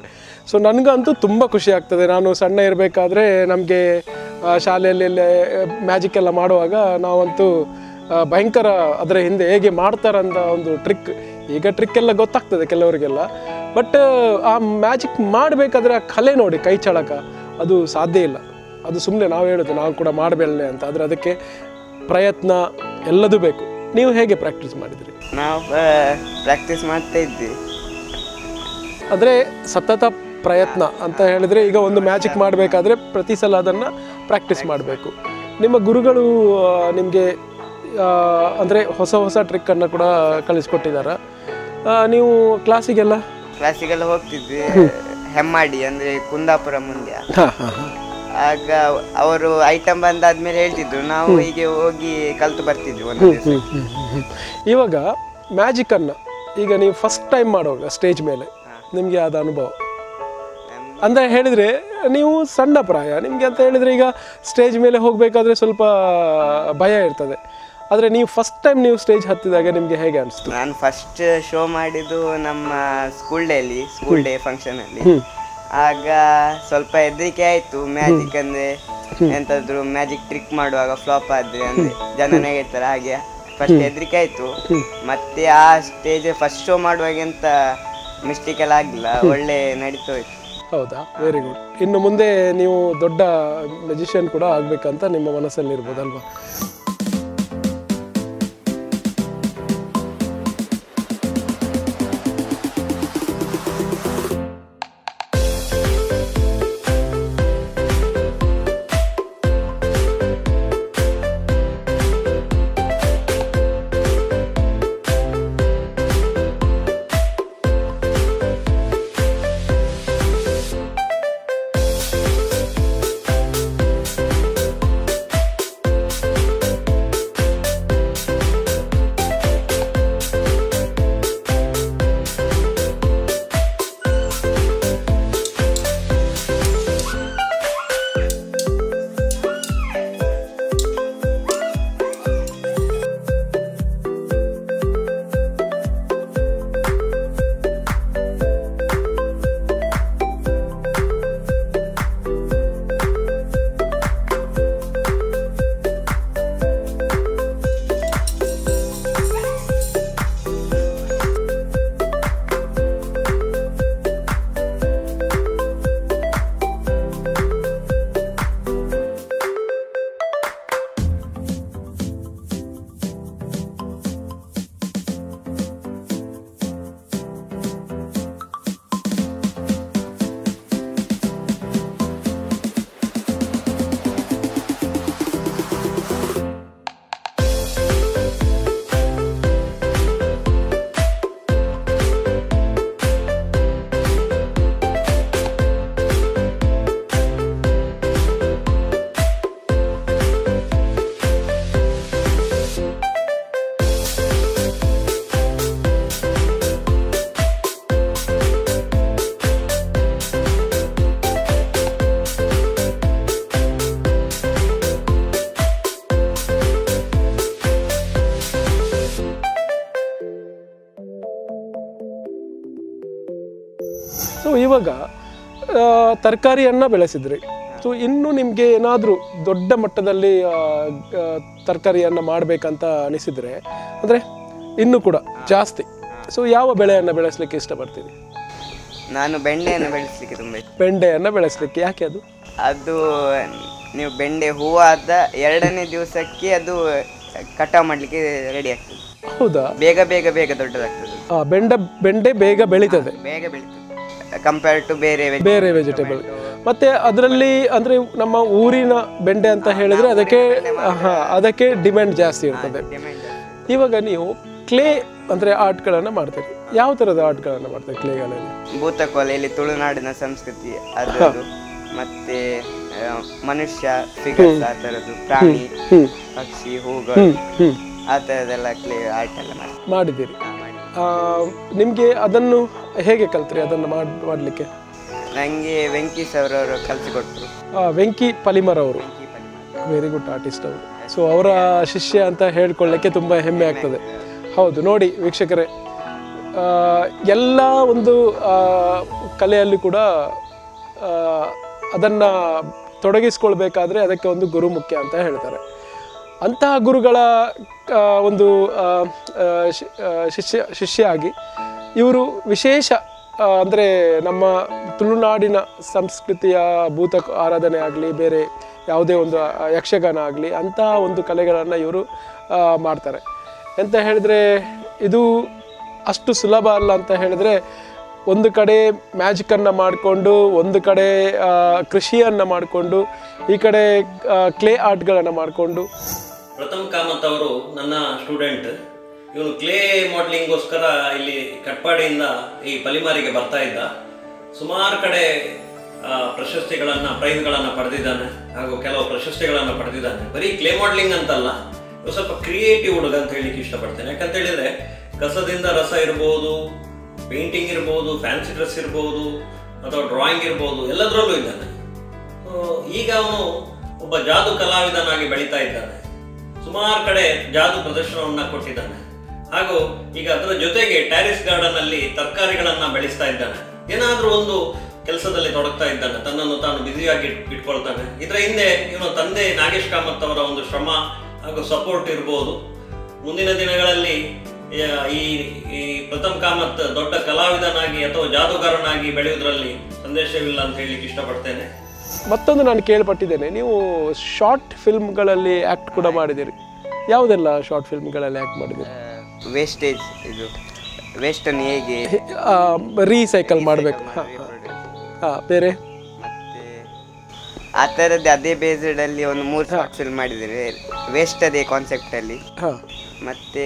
S2: ಸೊ ನನಗಂತೂ ತುಂಬ ಖುಷಿ ಆಗ್ತದೆ. ನಾನು ಸಣ್ಣ ಇರಬೇಕಾದ್ರೆ ನಮಗೆ ಶಾಲೆಯಲ್ಲಿ ಮ್ಯಾಜಿಕ್ ಎಲ್ಲ ಮಾಡುವಾಗ ನಾವಂತೂ ಭಯಂಕರ ಅದರ ಹಿಂದೆ ಹೇಗೆ ಮಾಡ್ತಾರಂತ ಒಂದು ಟ್ರಿಕ್, ಈಗ ಟ್ರಿಕ್ ಎಲ್ಲ ಗೊತ್ತಾಗ್ತದೆ ಕೆಲವರಿಗೆಲ್ಲ, ಬಟ್ ಆ ಮ್ಯಾಜಿಕ್ ಮಾಡಬೇಕಾದ್ರೆ ಆ ಕಲೆ ನೋಡಿ, ಕೈ ಚಳಕ, ಅದು ಸಾಧ್ಯ ಇಲ್ಲ. ಅದು ಸುಮ್ಮನೆ ನಾವು ಹೇಳೋದು ನಾವು ಕೂಡ ಮಾಡಬೇಳೆ ಅಂತ, ಆದರೆ ಅದಕ್ಕೆ ಪ್ರಯತ್ನ ಎಲ್ಲದೂ ಬೇಕು. ನೀವು ಹೇಗೆ ಪ್ರಾಕ್ಟೀಸ್ ಮಾಡಿದ್ರಿ?
S3: ನಾವು ಪ್ರಾಕ್ಟೀಸ್ ಮಾಡ್ತಾ ಇದ್ವಿ.
S2: ಅಂದರೆ ಸತತ ಪ್ರಯತ್ನ ಅಂತ ಹೇಳಿದರೆ, ಈಗ ಒಂದು ಮ್ಯಾಜಿಕ್ ಮಾಡಬೇಕಾದ್ರೆ ಪ್ರತಿ ಸಲ ಅದನ್ನು ಪ್ರಾಕ್ಟೀಸ್ ಮಾಡಬೇಕು. ನಿಮ್ಮ ಗುರುಗಳು ನಿಮಗೆ ಅಂದರೆ ಹೊಸ ಹೊಸ ಟ್ರಿಕ್ಕನ್ನು ಕೂಡ ಕಲಿಸ್ಕೊಟ್ಟಿದ್ದಾರೆ. ನೀವು ಕ್ಲಾಸಿಗೆಲ್ಲ
S3: ಕ್ಲಾಸಿಗೆಲ್ಲ ಹೋಗ್ತಿದ್ವಿ, ಹೆಮ್ಮಾಡಿ ಅಂದರೆ ಕುಂದಾಪುರ ಮುಂದೆ. ಆಗ ಅವರು ಐಟಮ್ ಬಂದಾದ್ಮೇಲೆ ಹೇಳ್ತಿದ್ರು, ನಾವು ಹೀಗೆ ಹೋಗಿ ಕಲ್ತು ಬರ್ತಿದ್ವಿ ಒಂದು ದಿವಸ.
S2: ಇವಾಗ ಮ್ಯಾಜಿಕನ್ನು ಈಗ ನೀವು ಫಸ್ಟ್ ಟೈಮ್ ಮಾಡುವಾಗ ಸ್ಟೇಜ್ ಮೇಲೆ ನಿಮಗೆ ಆದ ಅನುಭವ ಅಂತ ಹೇಳಿದರೆ, ನೀವು ಸಣ್ಣ ಪ್ರಾಯ ನಿಮಗೆ ಅಂತ ಹೇಳಿದರೆ, ಈಗ ಸ್ಟೇಜ್ ಮೇಲೆ ಹೋಗಬೇಕಾದ್ರೆ ಸ್ವಲ್ಪ ಭಯ ಇರ್ತದೆ, ಆದರೆ ನೀವು ಫಸ್ಟ್ ಟೈಮ್ ನೀವು ಸ್ಟೇಜ್ ಹತ್ತಿದಾಗ ನಿಮಗೆ ಹೇಗೆ ಅನಿಸ್ತು?
S3: ನಾನು ಫಸ್ಟ್ ಶೋ ಮಾಡಿದ್ದು ನಮ್ಮ ಸ್ಕೂಲ್ ಡೇಲಿ ಸ್ಕೂಲ್ ಡೇ ಫಂಕ್ಷನಲ್ಲಿ. ಆಗ ಸ್ವಲ್ಪ ಹೆದರಿಕೆ ಆಯಿತು. ಮ್ಯಾಜಿಕ್ ಅಂದರೆ ಎಂತಾದ್ರು ಮ್ಯಾಜಿಕ್ ಟ್ರಿಕ್ ಮಾಡುವಾಗ ಫ್ಲಾಪ್ ಆದರೆ ಅಂದರೆ ಜನ ಹೇಳ್ತಾರೆ, ಹಾಗೆ ಫಸ್ಟ್ ಹೆದರಿಕೆ ಆಯಿತು. ಮತ್ತೆ ಆ ಸ್ಟೇಜ್ ಫಸ್ಟ್ ಶೋ ಮಾಡುವಾಗ ಎಂತ ಮಿಸ್ಟೇಕ್ ಎಲ್ಲ ಆಗಲಿಲ್ಲ, ಒಳ್ಳೆ ನಡೀತೋಯ್ತು.
S2: ಹೌದಾ, ವೆರಿ ಗುಡ್. ಇನ್ನು ಮುಂದೆ ನೀವು ದೊಡ್ಡ ಮ್ಯಾಜಿಷಿಯನ್ ಕೂಡ ಆಗಬೇಕಂತ ನಿಮ್ಮ ಮನಸ್ಸಲ್ಲಿ ಇರ್ಬೋದಲ್ವಾ? ಸೊ ಇವಾಗ ತರಕಾರಿಯನ್ನು ಬೆಳೆಸಿದ್ರಿ. ಸೊ ಇನ್ನು ನಿಮಗೆ ಏನಾದರೂ ದೊಡ್ಡ ಮಟ್ಟದಲ್ಲಿ ತರಕಾರಿಯನ್ನು ಮಾಡಬೇಕಂತ ಅನಿಸಿದರೆ, ಅಂದರೆ ಇನ್ನೂ ಕೂಡ ಜಾಸ್ತಿ, ಸೊ ಯಾವ ಬೆಳೆಯನ್ನು ಬೆಳೆಸಲಿಕ್ಕೆ ಇಷ್ಟಪಡ್ತೀವಿ?
S3: ನಾನು ಬೆಂಡೆಯನ್ನು ಬೆಳೆಸಲಿಕ್ಕೆ ತುಂಬ ಇಷ್ಟ.
S2: ಬೆಂಡೆಯನ್ನು ಬೆಳೆಸಲಿಕ್ಕೆ ಯಾಕೆ? ಅದು
S3: ಅದು ನೀವು ಬೆಂಡೆ ಹೂವಾದ ಎರಡನೇ ದಿವಸಕ್ಕೆ ಅದು ಕಟಾವು ಮಾಡಲಿಕ್ಕೆ ರೆಡಿ ಆಗ್ತದೆ.
S2: ಹೌದಾ?
S3: ಬೇಗ ಬೇಗ ಬೇಗ ದೊಡ್ಡದಾಗ್ತದೆ.
S2: ಬೆಂಡೆ ಬೆಂಡೆ ಬೇಗ ಬೆಳೀತದೆ,
S3: ಬೇಗ ಬೆಳೀತದೆ ಕಂಪೇರ್ ಟು ಬೇರೆ
S2: ಬೇರೆ ವೆಜಿಟೇಬಲ್. ಮತ್ತೆ ಅದರಲ್ಲಿ ಅಂದರೆ ನಮ್ಮ ಊರಿನ ಬೆಂಡೆ ಅಂತ ಹೇಳಿದ್ರೆ ಅದಕ್ಕೆ ಹಾಂ ಅದಕ್ಕೆ ಡಿಮ್ಯಾಂಡ್ ಜಾಸ್ತಿ ಇರ್ತದೆ. ಇವಾಗ ನೀವು ಕ್ಲೇ ಅಂದರೆ ಆರ್ಟ್ಗಳನ್ನು ಮಾಡ್ತೀರಿ, ಯಾವ ಥರದ ಆರ್ಟ್ಗಳನ್ನು ಮಾಡ್ತೀರಿ ಕ್ಲೇಗಳಲ್ಲಿ?
S3: ಭೂತಕೋಲೆಯಲ್ಲಿ ತುಳುನಾಡಿನ ಸಂಸ್ಕೃತಿ ಅದು, ಮತ್ತೆ ಮನುಷ್ಯ ಫಿಗರ್ಸ್ ಆ ಥರದ್ದು, ಪ್ರಾಣಿ ಪಕ್ಷಿ ಹೂಗಳು ಆ ಥರದ್ದೆಲ್ಲ ಕ್ಲೇ ಆರ್ಟ್ ಎಲ್ಲ
S2: ಮಾಡಿದ್ದೀರಿ. ನಿಮಗೆ ಅದನ್ನು ಹೇಗೆ ಕಲ್ತ್ರಿ ಅದನ್ನು ಮಾಡಲಿಕ್ಕೆ?
S3: ನನಗೆ ವೆಂಕಿ ಸರ್ ಅವರು ಕಲಿಸಿಕೊಟ್ರು.
S2: ವೆಂಕಿ ಪಲಿಮರ್ ಅವರು ವೆರಿ ಗುಡ್ ಆರ್ಟಿಸ್ಟ್ ಅವರು. ಸೊ ಅವರ ಶಿಷ್ಯ ಅಂತ ಹೇಳ್ಕೊಳ್ಳೋಕ್ಕೆ ತುಂಬ ಹೆಮ್ಮೆ ಆಗ್ತದೆ. ಹೌದು, ನೋಡಿ ವೀಕ್ಷಕರೇ, ಎಲ್ಲ ಒಂದು ಕಲೆಯಲ್ಲಿ ಕೂಡ ಅದನ್ನು ತೊಡಗಿಸ್ಕೊಳ್ಬೇಕಾದ್ರೆ ಅದಕ್ಕೆ ಒಂದು ಗುರು ಮುಖ್ಯ ಅಂತ ಹೇಳ್ತಾರೆ. ಅಂತಹ ಗುರುಗಳ ಒಂದು ಶಿಷ್ಯ ಶಿಷ್ಯ ಆಗಿ ಇವರು ವಿಶೇಷ ಅಂದರೆ ನಮ್ಮ ತುಳುನಾಡಿನ ಸಂಸ್ಕೃತಿಯ ಭೂತ ಆರಾಧನೆ ಆಗಲಿ, ಬೇರೆ ಯಾವುದೇ ಒಂದು ಯಕ್ಷಗಾನ ಆಗಲಿ, ಅಂತಹ ಒಂದು ಕಲೆಗಳನ್ನು ಇವರು ಮಾಡ್ತಾರೆ. ಎಂತ ಹೇಳಿದ್ರೆ ಇದು ಅಷ್ಟು ಸುಲಭ ಅಲ್ಲ ಅಂತ ಹೇಳಿದ್ರೆ, ಒಂದು ಕಡೆ ಮ್ಯಾಜಿಕನ್ನು ಮಾಡಿಕೊಂಡು, ಒಂದು ಕಡೆ ಕೃಷಿಯನ್ನು ಮಾಡಿಕೊಂಡು, ಈ ಕಡೆ ಕ್ಲೇ ಆರ್ಟ್ಗಳನ್ನು ಮಾಡಿಕೊಂಡು.
S5: ಪ್ರಥಮ್ ಕಾಮತ್ ಅವರು ನನ್ನ ಸ್ಟೂಡೆಂಟ್. ಇವನು ಕ್ಲೇ ಮಾಡಲಿಂಗೋಸ್ಕರ ಇಲ್ಲಿ ಕಟ್ಪಾಡಿಯಿಂದ ಈ ಪಲಿಮಾರಿಗೆ ಬರ್ತಾ ಇದ್ದ. ಸುಮಾರು ಕಡೆ ಪ್ರಶಸ್ತಿಗಳನ್ನು ಪ್ರೈಸ್ಗಳನ್ನು ಪಡೆದಿದ್ದಾನೆ ಹಾಗೂ ಕೆಲವು ಪ್ರಶಸ್ತಿಗಳನ್ನು ಪಡೆದಿದ್ದಾನೆ. ಬರೀ ಕ್ಲೇ ಮಾಡಲಿಂಗ್ ಅಂತಲ್ಲ, ಇವು ಸ್ವಲ್ಪ ಕ್ರಿಯೇಟಿವ್ ಹುಡುಗ ಅಂತ ಹೇಳಲಿಕ್ಕೆ ಇಷ್ಟಪಡ್ತೇನೆ. ಯಾಕಂತ ಹೇಳಿದ್ರೆ ಕಸದಿಂದ ರಸ ಇರ್ಬೋದು, ಪೇಂಟಿಂಗ್ ಇರ್ಬೋದು, ಫ್ಯಾನ್ಸಿ ಡ್ರೆಸ್ ಇರ್ಬೋದು, ಅಥವಾ ಡ್ರಾಯಿಂಗ್ ಇರ್ಬೋದು, ಎಲ್ಲದರಲ್ಲೂ ಇದ್ದಾನೆ. ಈಗ ಅವನು ಒಬ್ಬ ಜಾದು ಕಲಾವಿದನಾಗಿ ಬೆಳೀತಾ ಇದ್ದಾನೆ. ಸುಮಾರು ಕಡೆ ಜಾದು ಪ್ರದರ್ಶನವನ್ನ ಕೊಟ್ಟಿದ್ದಾನೆ. ಹಾಗೂ ಈಗ ಅದರ ಜೊತೆಗೆ ಟ್ಯಾರಿಸ್ ಗಾರ್ಡನ್ ಅಲ್ಲಿ ತರಕಾರಿಗಳನ್ನ ಬೆಳೆಸ್ತಾ ಇದ್ದಾನೆ. ಏನಾದ್ರೂ ಒಂದು ಕೆಲಸದಲ್ಲಿ ತೊಡಗ್ತಾ ಇದ್ದಾನೆ, ತನ್ನನ್ನು ತಾನು ಬ್ಯುಸಿಯಾಗಿ ಇಟ್ಕೊಳ್ತಾನೆ. ಇದರ ಹಿಂದೆ ಇವನು ತಂದೆ ನಾಗೇಶ್ ಕಾಮತ್ ಅವರ ಒಂದು ಶ್ರಮ ಹಾಗೂ ಸಪೋರ್ಟ್ ಇರ್ಬೋದು. ಮುಂದಿನ ದಿನಗಳಲ್ಲಿ ಈ ಈ ಪ್ರಥಮ್ ಕಾಮತ್ ದೊಡ್ಡ ಕಲಾವಿದನಾಗಿ ಅಥವಾ ಜಾದೂಗಾರನಾಗಿ ಬೆಳೆಯುವುದರಲ್ಲಿ ಸಂದೇಶವಿಲ್ಲ ಅಂತ ಹೇಳಲಿಕ್ಕೆ ಇಷ್ಟಪಡ್ತೇನೆ.
S2: ಮತ್ತೊಂದು ನಾನು ಕೇಳ್ಪಟ್ಟಿದ್ದೇನೆ, ನೀವು ಶಾರ್ಟ್ ಫಿಲ್ಮ್ಗಳಲ್ಲಿ ಆ್ಯಕ್ಟ್ ಕೂಡ ಮಾಡಿದ್ದೀರಿ. ಯಾವುದೆಲ್ಲ ಶಾರ್ಟ್ ಫಿಲ್ಮ್ಗಳಲ್ಲಿ ಆ್ಯಕ್ಟ್ ಮಾಡಿದ್ದೀರಿ?
S3: ವೇಸ್ಟೇಜ್, ಇದು ವೇಸ್ಟನ್ನು ಹೇಗೆ
S2: ರೀಸೈಕಲ್ ಮಾಡಬೇಕು, ಹಾಂ, ಬೇರೆ
S3: ಮತ್ತೆ ಆ ಥರದ್ದು ಅದೇ ಬೇಸ್ಡಲ್ಲಿ ಒಂದು ಮೂರು ಶಾರ್ಟ್ ಫಿಲ್ಮ್ ಮಾಡಿದ್ದೀರಿ, ವೇಸ್ಟ್ ಅದೇ ಕಾನ್ಸೆಪ್ಟಲ್ಲಿ.
S2: ಹಾಂ,
S3: ಮತ್ತೆ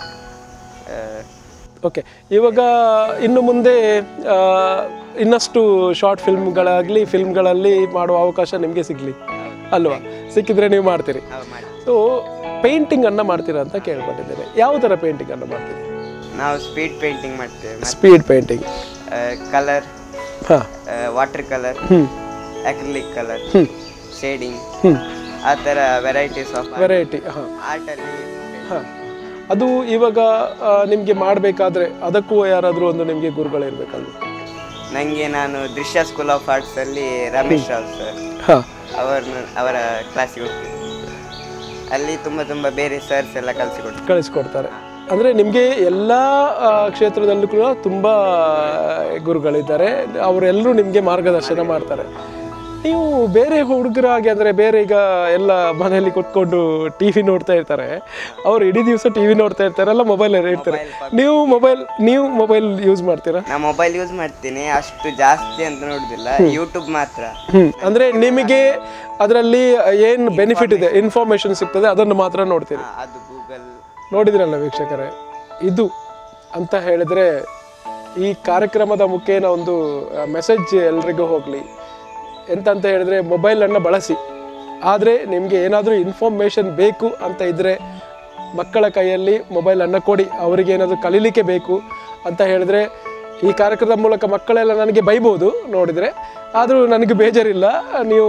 S2: ಓಕೆ. ಇವಾಗ ಇನ್ನು ಮುಂದೆ ಇನ್ನಷ್ಟು ಶಾರ್ಟ್ ಫಿಲ್ಮ್ಗಳಾಗಲಿ ಫಿಲ್ಮ್ಗಳಲ್ಲಿ ಮಾಡುವ ಅವಕಾಶ ನಿಮಗೆ ಸಿಗಲಿ ಅಲ್ವಾ? ಸಿಕ್ಕಿದ್ರೆ ನೀವು ಮಾಡ್ತೀರಿ. ಸೊ ಪೇಂಟಿಂಗನ್ನು ಮಾಡ್ತೀರಾ ಅಂತ ಕೇಳ್ಪಟ್ಟಿದ್ದೇನೆ. ಯಾವ ಥರ ಪೇಂಟಿಂಗನ್ನು ಮಾಡ್ತೀರಿ?
S3: ನಾವು ಸ್ಪೀಡ್ ಪೇಂಟಿಂಗ್ ಮಾಡ್ತೇವೆ.
S2: ಸ್ಪೀಡ್ ಪೇಂಟಿಂಗ್,
S3: ಕಲರ್,
S2: ಹಾಂ,
S3: water colour, acrylic colour, shading, ಆ ಥರ ವೆರೈಟೀಸ್ ಆಫ್
S2: ವೆರೈಟಿ ಹಾಂ
S3: ಆರ್ಟಲ್ಲಿ.
S2: ಹಾಂ, ಅದು ಇವಾಗ ನಿಮಗೆ ಮಾಡಬೇಕಾದ್ರೆ ಅದಕ್ಕೂ ಯಾರಾದರೂ ಒಂದು ನಿಮಗೆ ಗುರುಗಳಿರ್ಬೇಕಲ್ವ?
S3: ನನಗೆ ನಾನು ದೃಶ್ಯ ಸ್ಕೂಲ್ ಆಫ್ ಆರ್ಟ್ಸಲ್ಲಿ ರಮೇಶ್ ರಾವ್ ಸರ್
S2: ಹಾಂ
S3: ಅವ್ರನ್ನ ಅವರ ಕ್ಲಾಸಿಗೆ ಹೋಗ್ತೀನಿ. ಅಲ್ಲಿ ತುಂಬ ತುಂಬ ಬೇರೆ ಸರ್ಸ್ ಎಲ್ಲ ಕಲಿಸಿಕೊಡ್ತಾರೆ
S2: ಕಳಿಸ್ಕೊಡ್ತಾರೆ ಅಂದರೆ ನಿಮಗೆ ಎಲ್ಲ ಕ್ಷೇತ್ರದಲ್ಲೂ ಕೂಡ ತುಂಬ ಗುರುಗಳಿದ್ದಾರೆ. ಅವರೆಲ್ಲರೂ ನಿಮಗೆ ಮಾರ್ಗದರ್ಶನ ಮಾಡ್ತಾರೆ. ನೀವು ಬೇರೆ ಹುಡುಗರಾಗಿ ಅಂದರೆ ಬೇರೆ ಈಗ ಎಲ್ಲ ಮನೆಯಲ್ಲಿ ಕೂತ್ಕೊಂಡು ಟಿ ವಿ ನೋಡ್ತಾ ಇರ್ತಾರೆ, ಅವ್ರು ಇಡೀ ದಿವಸ ಟಿ ವಿ ನೋಡ್ತಾ ಇರ್ತಾರಲ್ಲ, ಮೊಬೈಲಲ್ಲಿ ಇರ್ತಾರೆ. ನೀವು ಮೊಬೈಲ್ ನೀವು ಮೊಬೈಲ್ ಯೂಸ್ ಮಾಡ್ತೀರಾ?
S3: ನಾನು ಮೊಬೈಲ್ ಯೂಸ್ ಮಾಡ್ತೀನಿ, ಅಷ್ಟು ಜಾಸ್ತಿ ಅಂತ ನೋಡೋದಿಲ್ಲ, ಯೂಟ್ಯೂಬ್ ಮಾತ್ರ.
S2: ಹ್ಞೂ ಅಂದರೆ ನಿಮಗೆ ಅದರಲ್ಲಿ ಏನು ಬೆನಿಫಿಟ್ ಇದೆ, ಇನ್ಫಾರ್ಮೇಷನ್ ಸಿಗ್ತದೆ, ಅದನ್ನು ಮಾತ್ರ ನೋಡ್ತೀರಿ.
S3: ಅದು ಗೂಗಲ್.
S2: ನೋಡಿದ್ರಲ್ಲ ವೀಕ್ಷಕರೇ, ಇದು ಅಂತ ಹೇಳಿದರೆ ಈ ಕಾರ್ಯಕ್ರಮದ ಮುಖೇನ ಒಂದು ಮೆಸೇಜ್ ಎಲ್ರಿಗೂ ಹೋಗಲಿ. ಎಂತಂತ ಹೇಳಿದ್ರೆ ಮೊಬೈಲನ್ನು ಬಳಸಿ, ಆದರೆ ನಿಮಗೆ ಏನಾದರೂ ಇನ್ಫಾರ್ಮೇಷನ್ ಬೇಕು ಅಂತ ಇದ್ದರೆ ಮಕ್ಕಳ ಕೈಯಲ್ಲಿ ಮೊಬೈಲನ್ನು ಕೊಡಿ. ಅವರಿಗೆ ಏನಾದರೂ ಕಲೀಲಿಕ್ಕೆ ಬೇಕು ಅಂತ ಹೇಳಿದ್ರೆ ಈ ಕಾರ್ಯಕ್ರಮದ ಮೂಲಕ ಮಕ್ಕಳೆಲ್ಲ ನನಗೆ ಬೈಬೋದು ನೋಡಿದರೆ, ಆದರೂ ನನಗೆ ಬೇಜಾರಿಲ್ಲ. ನೀವು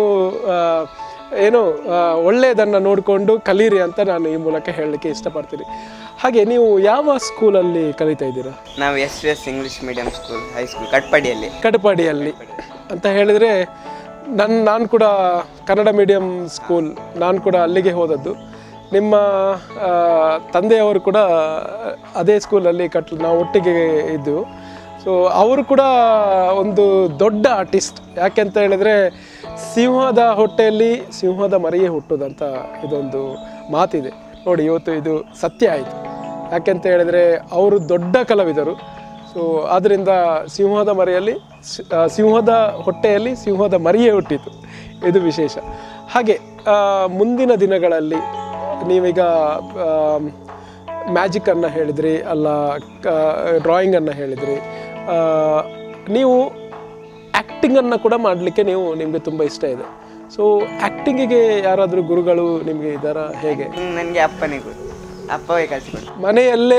S2: ಏನು ಒಳ್ಳೆಯದನ್ನು ನೋಡಿಕೊಂಡು ಕಲೀರಿ ಅಂತ ನಾನು ಈ ಮೂಲಕ ಹೇಳಲಿಕ್ಕೆ ಇಷ್ಟಪಡ್ತೀನಿ. ಹಾಗೆ ನೀವು ಯಾವ ಸ್ಕೂಲಲ್ಲಿ ಕಲಿತಾ ಇದ್ದೀರಾ?
S3: ನಾವು S S English medium school high school ಕಟ್ಪಾಡಿಯಲ್ಲಿ.
S2: ಕಟ್ಪಾಡಿಯಲ್ಲಿ ಅಂತ ಹೇಳಿದರೆ ನನ್ನ ನಾನು ಕೂಡ ಕನ್ನಡ ಮೀಡಿಯಂ ಸ್ಕೂಲ್, ನಾನು ಕೂಡ ಅಲ್ಲಿಗೆ ಹೋದದ್ದು. ನಿಮ್ಮ ತಂದೆಯವರು ಕೂಡ ಅದೇ ಸ್ಕೂಲಲ್ಲಿ ಕಟ್ ನಾವು ಒಟ್ಟಿಗೆ ಇದ್ದೆವು. ಸೊ ಅವರು ಕೂಡ ಒಂದು ದೊಡ್ಡ ಆರ್ಟಿಸ್ಟ್. ಯಾಕೆಂತ ಹೇಳಿದರೆ ಸಿಂಹದ ಹೊಟ್ಟೆಯಲ್ಲಿ ಸಿಂಹದ ಮರಿಯೇ ಹುಟ್ಟುದಂತ ಇದೊಂದು ಮಾತಿದೆ ನೋಡಿ. ಇವತ್ತು ಇದು ಸತ್ಯ ಆಯಿತು. ಯಾಕೆಂತ ಹೇಳಿದರೆ ಅವರು ದೊಡ್ಡ ಕಲಾವಿದರು. ಸೊ ಆದ್ದರಿಂದ ಸಿಂಹದ ಮರಿಯಲ್ಲಿ ಸಿಂಹದ ಹೊಟ್ಟೆಯಲ್ಲಿ ಸಿಂಹದ ಮರಿಯೇ ಹುಟ್ಟಿತು, ಇದು ವಿಶೇಷ. ಹಾಗೆ ಮುಂದಿನ ದಿನಗಳಲ್ಲಿ ನೀವೀಗ ಮ್ಯಾಜಿಕನ್ನು ಹೇಳಿದ್ರಿ ಅಲ್ಲ, ಡ್ರಾಯಿಂಗನ್ನು ಹೇಳಿದ್ರಿ, ನೀವು ಆ್ಯಕ್ಟಿಂಗನ್ನು ಕೂಡ ಮಾಡಲಿಕ್ಕೆ ನೀವು ನಿಮಗೆ ತುಂಬ ಇಷ್ಟ ಇದೆ. ಸೊ ಆ್ಯಕ್ಟಿಂಗಿಗೆ ಯಾರಾದರೂ ಗುರುಗಳು ನಿಮಗೆ ಇದ್ದಾರಾ, ಹೇಗೆ?
S3: ನನಗೆ ಅಪ್ಪನೇ ಗುರು, ಅಪ್ಪವೇ ಕಲಿಸಿಕೊಡು.
S2: ಮನೆಯಲ್ಲೇ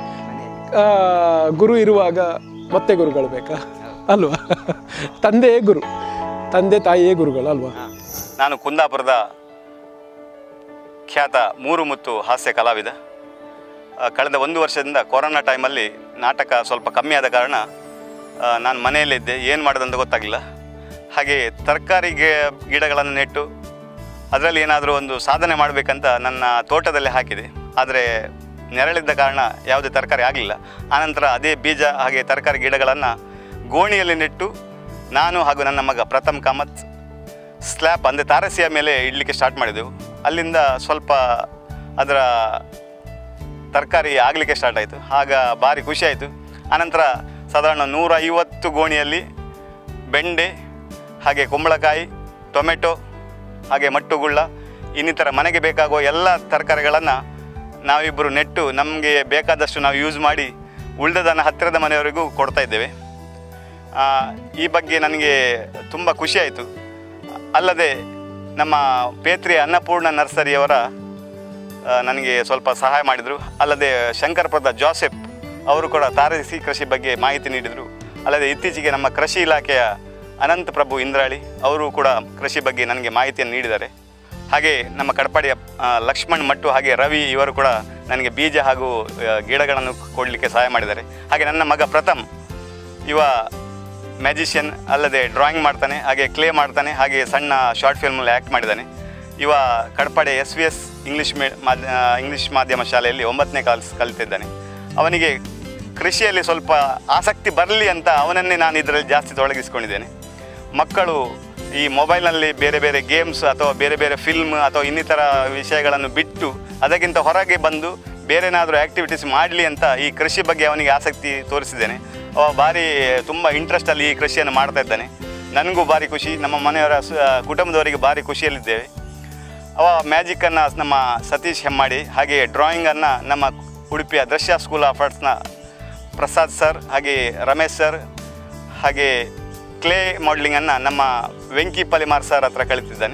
S2: ಗುರು ಇರುವಾಗ ಮತ್ತೆ ಗುರುಗಳು ಬೇಕಾ ಅಲ್ವಾ? ತಂದೆಯೇ ಗುರು, ತಂದೆ ತಾಯಿಯೇ ಗುರುಗಳು ಅಲ್ವಾ?
S6: ನಾನು ಕುಂದಾಪುರದ ಖ್ಯಾತ ಮೂರು ಮುತ್ತು ಹಾಸ್ಯ ಕಲಾವಿದ. ಕಳೆದ ಒಂದು ವರ್ಷದಿಂದ ಕೊರೋನಾ ಟೈಮಲ್ಲಿ ನಾಟಕ ಸ್ವಲ್ಪ ಕಮ್ಮಿ ಆದ ಕಾರಣ ನಾನು ಮನೆಯಲ್ಲಿದ್ದೆ, ಏನು ಮಾಡೋದಂತ ಗೊತ್ತಾಗಲಿಲ್ಲ. ಹಾಗೆ ತರಕಾರಿ ಗಿಡಗಳನ್ನು ನೆಟ್ಟು ಅದರಲ್ಲಿ ಏನಾದರೂ ಒಂದು ಸಾಧನೆ ಮಾಡಬೇಕಂತ ನನ್ನ ತೋಟದಲ್ಲಿ ಹಾಕಿದೆ. ಆದರೆ ನೆರಳಿದ್ದ ಕಾರಣ ಯಾವುದೇ ತರಕಾರಿ ಆಗಲಿಲ್ಲ. ಆನಂತರ ಅದೇ ಬೀಜ ಹಾಗೆ ತರಕಾರಿ ಗಿಡಗಳನ್ನು ಗೋಣಿಯಲ್ಲಿ ನೆಟ್ಟು ನಾನು ಹಾಗೂ ನನ್ನ ಮಗ ಪ್ರಥಮ್ ಕಾಮತ್ ಸ್ಲ್ಯಾಬ್ ಅಂದರೆ ತಾರಸಿಯ ಮೇಲೆ ಇಡಲಿಕ್ಕೆ ಸ್ಟಾರ್ಟ್ ಮಾಡಿದೆವು. ಅಲ್ಲಿಂದ ಸ್ವಲ್ಪ ಅದರ ತರಕಾರಿ ಆಗಲಿಕ್ಕೆ ಸ್ಟಾರ್ಟ್ ಆಯಿತು. ಆಗ ಭಾರಿ ಖುಷಿಯಾಯಿತು. ಆನಂತರ ಸಾಧಾರಣ ನೂರ ಐವತ್ತು ಗೋಣಿಯಲ್ಲಿ ಬೆಂಡೆ ಹಾಗೆ ಕುಂಬಳಕಾಯಿ, ಟೊಮೆಟೊ ಹಾಗೆ ಮಟ್ಟುಗುಳ್ಳ ಇನ್ನಿತರ ಮನೆಗೆ ಬೇಕಾಗುವ ಎಲ್ಲ ತರಕಾರಿಗಳನ್ನು ನಾವಿಬ್ಬರು ನೆಟ್ಟು ನಮಗೆ ಬೇಕಾದಷ್ಟು ನಾವು ಯೂಸ್ ಮಾಡಿ ಉಳಿದದನ್ನು ಹತ್ತಿರದ ಮನೆಯವರಿಗೂ ಕೊಡ್ತಾ ಇದ್ದೇವೆ. ಈ ಬಗ್ಗೆ ನನಗೆ ತುಂಬ ಖುಷಿಯಾಯಿತು. ಅಲ್ಲದೆ ನಮ್ಮ ಪೇತ್ರಿ ಅನ್ನಪೂರ್ಣ ನರ್ಸರಿಯವರ ನನಗೆ ಸ್ವಲ್ಪ ಸಹಾಯ ಮಾಡಿದರು. ಅಲ್ಲದೆ ಶಂಕರಪುರದ ಜೋಸೆಫ್ ಅವರು ಕೂಡ ತಾರಸಿ ಕೃಷಿ ಬಗ್ಗೆ ಮಾಹಿತಿ ನೀಡಿದರು. ಅಲ್ಲದೆ ಇತ್ತೀಚೆಗೆ ನಮ್ಮ ಕೃಷಿ ಇಲಾಖೆಯ ಅನಂತ ಪ್ರಭು ಇಂದ್ರಾಳಿ ಅವರು ಕೂಡ ಕೃಷಿ ಬಗ್ಗೆ ನನಗೆ ಮಾಹಿತಿಯನ್ನು ನೀಡಿದ್ದಾರೆ. ಹಾಗೆ ನಮ್ಮ ಕಡಪಾಡಿಯ ಲಕ್ಷ್ಮಣ್ ಮಟ್ಟು ಹಾಗೆ ರವಿ ಇವರು ಕೂಡ ನನಗೆ ಬೀಜ ಹಾಗೂ ಗಿಡಗಳನ್ನು ಕೊಡಲಿಕ್ಕೆ ಸಹಾಯ ಮಾಡಿದ್ದಾರೆ. ಹಾಗೆ ನನ್ನ ಮಗ ಪ್ರಥಮ್ ಇವ ಮ್ಯಾಜಿಷಿಯನ್, ಅಲ್ಲದೆ ಡ್ರಾಯಿಂಗ್ ಮಾಡ್ತಾನೆ, ಹಾಗೆ ಕ್ಲೇ ಮಾಡ್ತಾನೆ, ಹಾಗೆ ಸಣ್ಣ ಶಾರ್ಟ್ ಫಿಲ್ಮಲ್ಲಿ ಆ್ಯಕ್ಟ್ ಮಾಡಿದ್ದಾನೆ. ಇವ Kadapadi S V S English ಮೇ ಇಂಗ್ಲೀಷ್ ಮಾಧ್ಯಮ ಶಾಲೆಯಲ್ಲಿ ಒಂಬತ್ತನೇ ಕ್ಲಾಸ್ ಕಲಿತಿದ್ದಾನೆ. ಅವನಿಗೆ ಕೃಷಿಯಲ್ಲಿ ಸ್ವಲ್ಪ ಆಸಕ್ತಿ ಬರಲಿ ಅಂತ ಅವನನ್ನೇ ನಾನು ಇದರಲ್ಲಿ ಜಾಸ್ತಿ ತೊಡಗಿಸ್ಕೊಂಡಿದ್ದೇನೆ. ಮಕ್ಕಳು ಈ ಮೊಬೈಲ್ನಲ್ಲಿ ಬೇರೆ ಬೇರೆ ಗೇಮ್ಸ್ ಅಥವಾ ಬೇರೆ ಬೇರೆ ಫಿಲ್ಮ್ ಅಥವಾ ಇನ್ನಿತರ ವಿಷಯಗಳನ್ನು ಬಿಟ್ಟು ಅದಕ್ಕಿಂತ ಹೊರಗೆ ಬಂದು ಬೇರೆನಾದರೂ ಆ್ಯಕ್ಟಿವಿಟೀಸ್ ಮಾಡಲಿ ಅಂತ ಈ ಕೃಷಿ ಬಗ್ಗೆ ಅವನಿಗೆ ಆಸಕ್ತಿ ತೋರಿಸಿದ್ದೇನೆ. ಅವ ಭಾರಿ ತುಂಬ ಇಂಟ್ರೆಸ್ಟಲ್ಲಿ ಈ ಕೃಷಿಯನ್ನು ಮಾಡ್ತಾ ಇದ್ದಾನೆ. ನನಗೂ ಭಾರಿ ಖುಷಿ, ನಮ್ಮ ಮನೆಯವರ ಕುಟುಂಬದವರಿಗೆ ಭಾರಿ ಖುಷಿಯಲ್ಲಿದ್ದೇವೆ. ಅವ ಮ್ಯಾಜಿಕ್ಕನ್ನು ನಮ್ಮ ಸತೀಶ್ ಹೆಮ್ಮಾಡಿ ಹಾಗೆ ಡ್ರಾಯಿಂಗನ್ನು ನಮ್ಮ ಉಡುಪಿಯ ದೃಶ್ಯ ಸ್ಕೂಲ್ ಆಫ್ ಆರ್ಟ್ಸ್ನ ಪ್ರಸಾದ್ ಸರ್ ಹಾಗೆ ರಮೇಶ್ ಸರ್ ಹಾಗೆ ಕ್ಲೇ ಮಾಡಲಿಂಗನ್ನು ನಮ್ಮ ವೆಂಕಿ ಪಲಿಮಾರ್ ಸರ್ ಹತ್ರ ಕಲಿತಿದ್ದಾನೆ.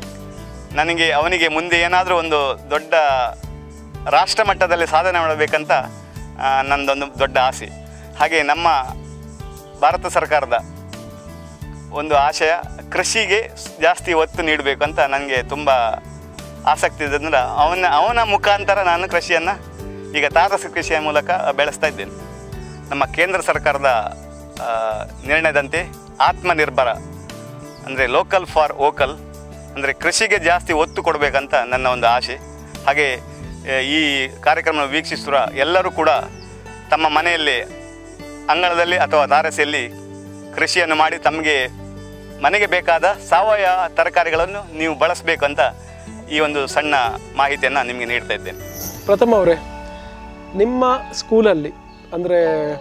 S6: ನನಗೆ ಅವನಿಗೆ ಮುಂದೆ ಏನಾದರೂ ಒಂದು ದೊಡ್ಡ ರಾಷ್ಟ್ರ ಮಟ್ಟದಲ್ಲಿ ಸಾಧನೆ ಮಾಡಬೇಕಂತ ನನ್ನದೊಂದು ದೊಡ್ಡ ಆಸೆ. ಹಾಗೆ ನಮ್ಮ ಭಾರತ ಸರ್ಕಾರದ ಒಂದು ಆಶಯ ಕೃಷಿಗೆ ಜಾಸ್ತಿ ಒತ್ತು ನೀಡಬೇಕು ಅಂತ ನನಗೆ ತುಂಬ ಆಸಕ್ತಿ ಇದ್ದಂದ್ರೆ ಅವನ ಅವನ ಮುಖಾಂತರ ನಾನು ಕೃಷಿಯನ್ನು ಈಗ ತಾರಸಿ ಕೃಷಿಯ ಮೂಲಕ ಬೆಳೆಸ್ತಾ ಇದ್ದೇನೆ. ನಮ್ಮ ಕೇಂದ್ರ ಸರ್ಕಾರದ ನಿರ್ಣಯದಂತೆ ಆತ್ಮನಿರ್ಭರ ಅಂದರೆ ಲೋಕಲ್ ಫಾರ್ ವೋಕಲ್ ಅಂದರೆ ಕೃಷಿಗೆ ಜಾಸ್ತಿ ಒತ್ತು ಕೊಡಬೇಕಂತ ನನ್ನ ಒಂದು ಆಸೆ. ಹಾಗೆ ಈ ಕಾರ್ಯಕ್ರಮ ವೀಕ್ಷಿಸುವ ಎಲ್ಲರೂ ಕೂಡ ತಮ್ಮ ಮನೆಯಲ್ಲಿ ಅಂಗಳದಲ್ಲಿ ಅಥವಾ ತಾರಸಿಯಲ್ಲಿ ಕೃಷಿಯನ್ನು ಮಾಡಿ ತಮಗೆ ಮನೆಗೆ ಬೇಕಾದ ಸಾವಯವ ತರಕಾರಿಗಳನ್ನು ನೀವು ಬಳಸಬೇಕು ಅಂತ ಈ ಒಂದು ಸಣ್ಣ ಮಾಹಿತಿಯನ್ನು ನಿಮಗೆ ನೀಡ್ತಾ ಇದ್ದೇನೆ.
S2: ಪ್ರಥಮ ಅವರೇ, ನಿಮ್ಮ ಸ್ಕೂಲಲ್ಲಿ ಅಂದರೆ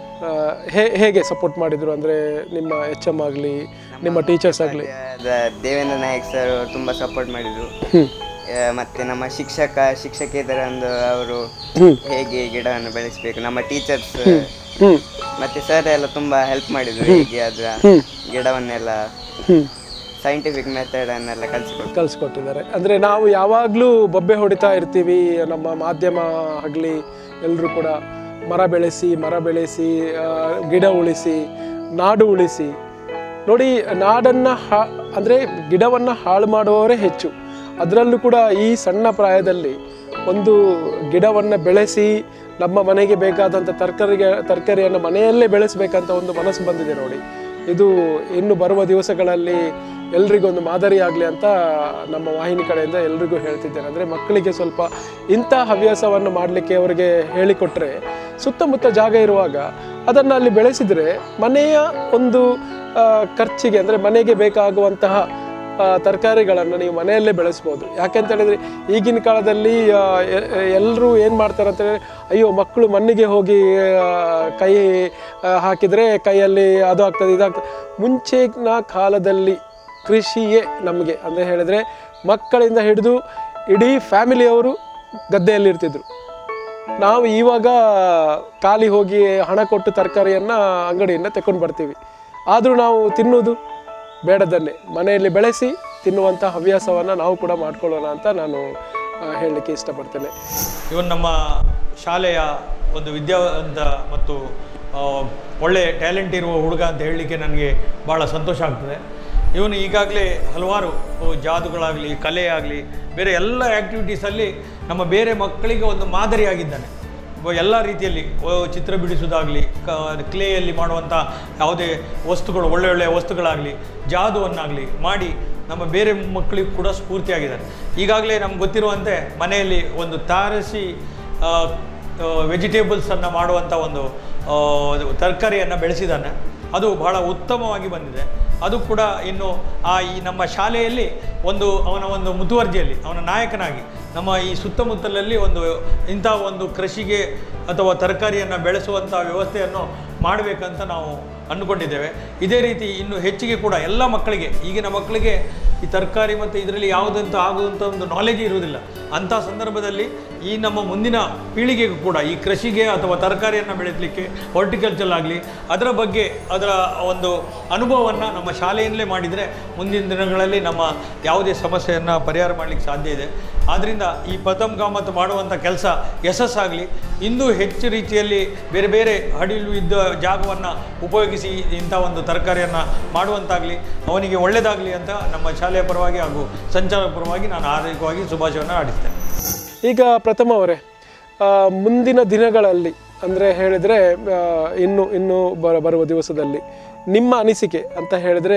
S2: ಹೇಗೆ ಸಪೋರ್ಟ್ ಮಾಡಿದರು? ಅಂದರೆ ನಿಮ್ಮ ಎಚ್ ಎಮ್ ಆಗಲಿ ನಿಮ್ಮ ಟೀಚರ್ಸ್ ಆಗಲಿ?
S3: ದೇವೇಂದ್ರ ನಾಯಕ್ ಸರ್ ತುಂಬ ಸಪೋರ್ಟ್ ಮಾಡಿದರು. ಮತ್ತು ನಮ್ಮ ಶಿಕ್ಷಕ ಶಿಕ್ಷಕೇತರ ಒಂದು ಅವರು ಹೇಗೆ ಗಿಡವನ್ನು ಬೆಳೆಸಬೇಕು, ನಮ್ಮ ಟೀಚರ್ಸ್ ಮತ್ತು ಸರ್ ಎಲ್ಲ ತುಂಬ ಹೆಲ್ಪ್ ಮಾಡಿದರು. ಹೇಗೆ ಅದರ ಗಿಡವನ್ನೆಲ್ಲ ಸೈಂಟಿಫಿಕ್ ಮೆಥಡನ್ನೆಲ್ಲ ಕಲಿಸ್ಕೊಟ್ಟು
S2: ಕಲಿಸ್ಕೊಟ್ಟಿದ್ದಾರೆ. ಅಂದರೆ ನಾವು ಯಾವಾಗಲೂ ಬೊಬ್ಬೆ ಹೊಡಿತಾ ಇರ್ತೀವಿ, ನಮ್ಮ ಮಾಧ್ಯಮ ಆಗಲಿ ಎಲ್ಲರೂ ಕೂಡ ಮರ ಬೆಳೆಸಿ ಮರ ಬೆಳೆಸಿ ಗಿಡ ಉಳಿಸಿ ನಾಡು ಉಳಿಸಿ. ನೋಡಿ, ನಾಡನ್ನು ಹಾ ಅಂದರೆ ಗಿಡವನ್ನು ಹಾಳು ಮಾಡುವವರೇ ಹೆಚ್ಚು. ಅದರಲ್ಲೂ ಕೂಡ ಈ ಸಣ್ಣ ಪ್ರಾಯದಲ್ಲಿ ಒಂದು ಗಿಡವನ್ನು ಬೆಳೆಸಿ ನಮ್ಮ ಮನೆಗೆ ಬೇಕಾದಂಥ ತರಕಾರಿಗೆ ತರಕಾರಿಯನ್ನು ಮನೆಯಲ್ಲೇ ಬೆಳೆಸಬೇಕಂತ ಒಂದು ಮನಸ್ಸು ಬಂದಿದೆ ನೋಡಿ. ಇದು ಇನ್ನು ಬರುವ ದಿವಸಗಳಲ್ಲಿ ಎಲ್ರಿಗೊಂದು ಮಾದರಿ ಆಗಲಿ ಅಂತ ನಮ್ಮ ವಾಹಿನಿ ಕಡೆಯಿಂದ ಎಲ್ರಿಗೂ ಹೇಳ್ತಿದ್ದೇನೆ. ಅಂದರೆ ಮಕ್ಕಳಿಗೆ ಸ್ವಲ್ಪ ಇಂಥ ಹವ್ಯಾಸವನ್ನು ಮಾಡಲಿಕ್ಕೆ ಅವರಿಗೆ ಹೇಳಿಕೊಟ್ರೆ ಸುತ್ತಮುತ್ತ ಜಾಗ ಇರುವಾಗ ಅದನ್ನು ಅಲ್ಲಿ ಬೆಳೆಸಿದರೆ ಮನೆಯ ಒಂದು ಖರ್ಚಿಗೆ ಅಂದರೆ ಮನೆಗೆ ಬೇಕಾಗುವಂತಹ ತರಕಾರಿಗಳನ್ನು ನೀವು ಮನೆಯಲ್ಲೇ ಬೆಳೆಸ್ಬೋದು. ಯಾಕೆಂತ ಹೇಳಿದರೆ ಈಗಿನ ಕಾಲದಲ್ಲಿ ಎಲ್ಲರೂ ಏನು ಮಾಡ್ತಾರೆ ಅಂತೇಳಿ, ಅಯ್ಯೋ ಮಕ್ಕಳು ಮಣ್ಣಿಗೆ ಹೋಗಿ ಕೈ ಹಾಕಿದರೆ ಕೈಯಲ್ಲಿ ಅದು ಆಗ್ತದೆ ಇದಾಗ್ತದೆ. ಮುಂಚಿನ ಕಾಲದಲ್ಲಿ ಕೃಷಿಯೇ ನಮಗೆ ಅಂದರೆ ಹೇಳಿದರೆ ಮಕ್ಕಳಿಂದ ಹಿಡಿದು ಇಡೀ ಫ್ಯಾಮಿಲಿಯವರು ಗದ್ದೆಯಲ್ಲಿರ್ತಿದ್ರು. ನಾವು ಇವಾಗ ಖಾಲಿ ಹೋಗಿ ಹಣ ಕೊಟ್ಟು ತರಕಾರಿಯನ್ನು ಅಂಗಡಿಯಿಂದ ತಗೊಂಡು ಬರ್ತೀವಿ. ಆದರೂ ನಾವು ತಿನ್ನೋದು ಬೇಡದನ್ನೇ ಮನೆಯಲ್ಲಿ ಬೆಳೆಸಿ ತಿನ್ನುವಂಥ ಹವ್ಯಾಸವನ್ನು ನಾವು ಕೂಡ ಮಾಡ್ಕೊಳ್ಳೋಣ ಅಂತ ನಾನು ಹೇಳಲಿಕ್ಕೆ ಇಷ್ಟಪಡ್ತೇನೆ.
S7: ಇವನು ನಮ್ಮ ಶಾಲೆಯ ಒಂದು ವಿದ್ಯಾವಂತ ಮತ್ತು ಒಳ್ಳೆಯ ಟ್ಯಾಲೆಂಟ್ ಇರುವ ಹುಡುಗ ಅಂತ ಹೇಳಲಿಕ್ಕೆ ನನಗೆ ಭಾಳ ಸಂತೋಷ ಆಗ್ತದೆ. ಇವನು ಈಗಾಗಲೇ ಹಲವಾರು ಜಾದುಗಳಾಗಲಿ ಕಲೆ ಆಗಲಿ ಬೇರೆ ಎಲ್ಲ ಆ್ಯಕ್ಟಿವಿಟೀಸಲ್ಲಿ ನಮ್ಮ ಬೇರೆ ಮಕ್ಕಳಿಗೆ ಒಂದು ಮಾದರಿಯಾಗಿದ್ದಾನೆ. ಎಲ್ಲ ರೀತಿಯಲ್ಲಿ ಚಿತ್ರ ಬಿಡಿಸೋದಾಗಲಿ, ಕ ಕ್ಲೇಯಲ್ಲಿ ಮಾಡುವಂಥ ಯಾವುದೇ ವಸ್ತುಗಳು, ಒಳ್ಳೆ ಒಳ್ಳೆಯ ವಸ್ತುಗಳಾಗಲಿ, ಜಾದುವನ್ನಾಗಲಿ ಮಾಡಿ ನಮ್ಮ ಬೇರೆ ಮಕ್ಕಳಿಗೆ ಕೂಡ ಸ್ಫೂರ್ತಿಯಾಗಿದ್ದಾರೆ. ಈಗಾಗಲೇ ನಮ್ಗೆ ಗೊತ್ತಿರುವಂತೆ ಮನೆಯಲ್ಲಿ ಒಂದು ತಾರಸಿ ವೆಜಿಟೇಬಲ್ಸನ್ನು ಮಾಡುವಂಥ ಒಂದು ತರಕಾರಿಯನ್ನು ಬೆಳೆಸಿದ್ದಾನೆ. ಅದು ಬಹಳ ಉತ್ತಮವಾಗಿ ಬಂದಿದೆ. ಅದು ಕೂಡ ಇನ್ನು ಆ ಈ ನಮ್ಮ ಶಾಲೆಯಲ್ಲಿ ಒಂದು ಅವನ ಒಂದು ಮುತುವರ್ಜಿಯಲ್ಲಿ ಅವನ ನಾಯಕನಾಗಿ ನಮ್ಮ ಈ ಸುತ್ತಮುತ್ತಲಲ್ಲಿ ಒಂದು ಇಂಥ ಒಂದು ಕೃಷಿಗೆ ಅಥವಾ ತರಕಾರಿಯನ್ನು ಬೆಳೆಸುವಂಥ ವ್ಯವಸ್ಥೆಯನ್ನು ಮಾಡಬೇಕಂತ ನಾವು ಅಂದುಕೊಂಡಿದ್ದೇವೆ. ಇದೇ ರೀತಿ ಇನ್ನು ಹೆಚ್ಚಿಗೆ ಕೂಡ ಎಲ್ಲ ಮಕ್ಕಳಿಗೆ, ಈಗಿನ ಮಕ್ಕಳಿಗೆ ಈ ತರಕಾರಿ ಮತ್ತು ಇದರಲ್ಲಿ ಯಾವುದಂತ ಆಗುವಂಥ ಒಂದು ನಾಲೆಜ್ ಇರುವುದಿಲ್ಲ. ಅಂಥ ಸಂದರ್ಭದಲ್ಲಿ ಈ ನಮ್ಮ ಮುಂದಿನ ಪೀಳಿಗೆಗೂ ಕೂಡ ಈ ಕೃಷಿಗೆ ಅಥವಾ ತರಕಾರಿಯನ್ನು ಬೆಳೆಸಲಿಕ್ಕೆ ಹಾರ್ಟಿಕಲ್ಚರ್ ಆಗಲಿ ಅದರ ಬಗ್ಗೆ ಅದರ ಒಂದು ಅನುಭವವನ್ನು ನಮ್ಮ ಶಾಲೆಯಲ್ಲೇ ಮಾಡಿದರೆ ಮುಂದಿನ ದಿನಗಳಲ್ಲಿ ನಮ್ಮ ಯಾವುದೇ ಸಮಸ್ಯೆಯನ್ನು ಪರಿಹಾರ ಮಾಡಲಿಕ್ಕೆ ಸಾಧ್ಯ ಇದೆ. ಆದ್ದರಿಂದ ಈ ಪ್ರಥಮ ಕಾಮತ್ ಮಾಡುವಂಥ ಕೆಲಸ ಯಶಸ್ಸಾಗಲಿ, ಇನ್ನೂ ಹೆಚ್ಚು ರೀತಿಯಲ್ಲಿ ಬೇರೆ ಬೇರೆ ಹಡಿಲು ಇದ್ದ ಜಾಗವನ್ನು ಉಪಯೋಗಿಸಿ ಇಂಥ ಒಂದು ತರಕಾರಿಯನ್ನು ಮಾಡುವಂತಾಗಲಿ, ಅವನಿಗೆ ಒಳ್ಳೆಯದಾಗಲಿ ಅಂತ ನಮ್ಮ ಶಾಲೆಯ ಪರವಾಗಿ ಹಾಗೂ ಸಂಚಾರ ಪರವಾಗಿ ನಾನು ಆರ್ಥಿಕವಾಗಿ ಶುಭಾಶಯವನ್ನು ಆಡಿಸ್ತೇನೆ.
S2: ಈಗ ಪ್ರಥಮ ಅವರೇ, ಮುಂದಿನ ದಿನಗಳಲ್ಲಿ ಅಂದರೆ ಹೇಳಿದರೆ ಇನ್ನು ಇನ್ನು ಬರ ಬರುವ ದಿವಸದಲ್ಲಿ ನಿಮ್ಮ ಅನಿಸಿಕೆ ಅಂತ ಹೇಳಿದರೆ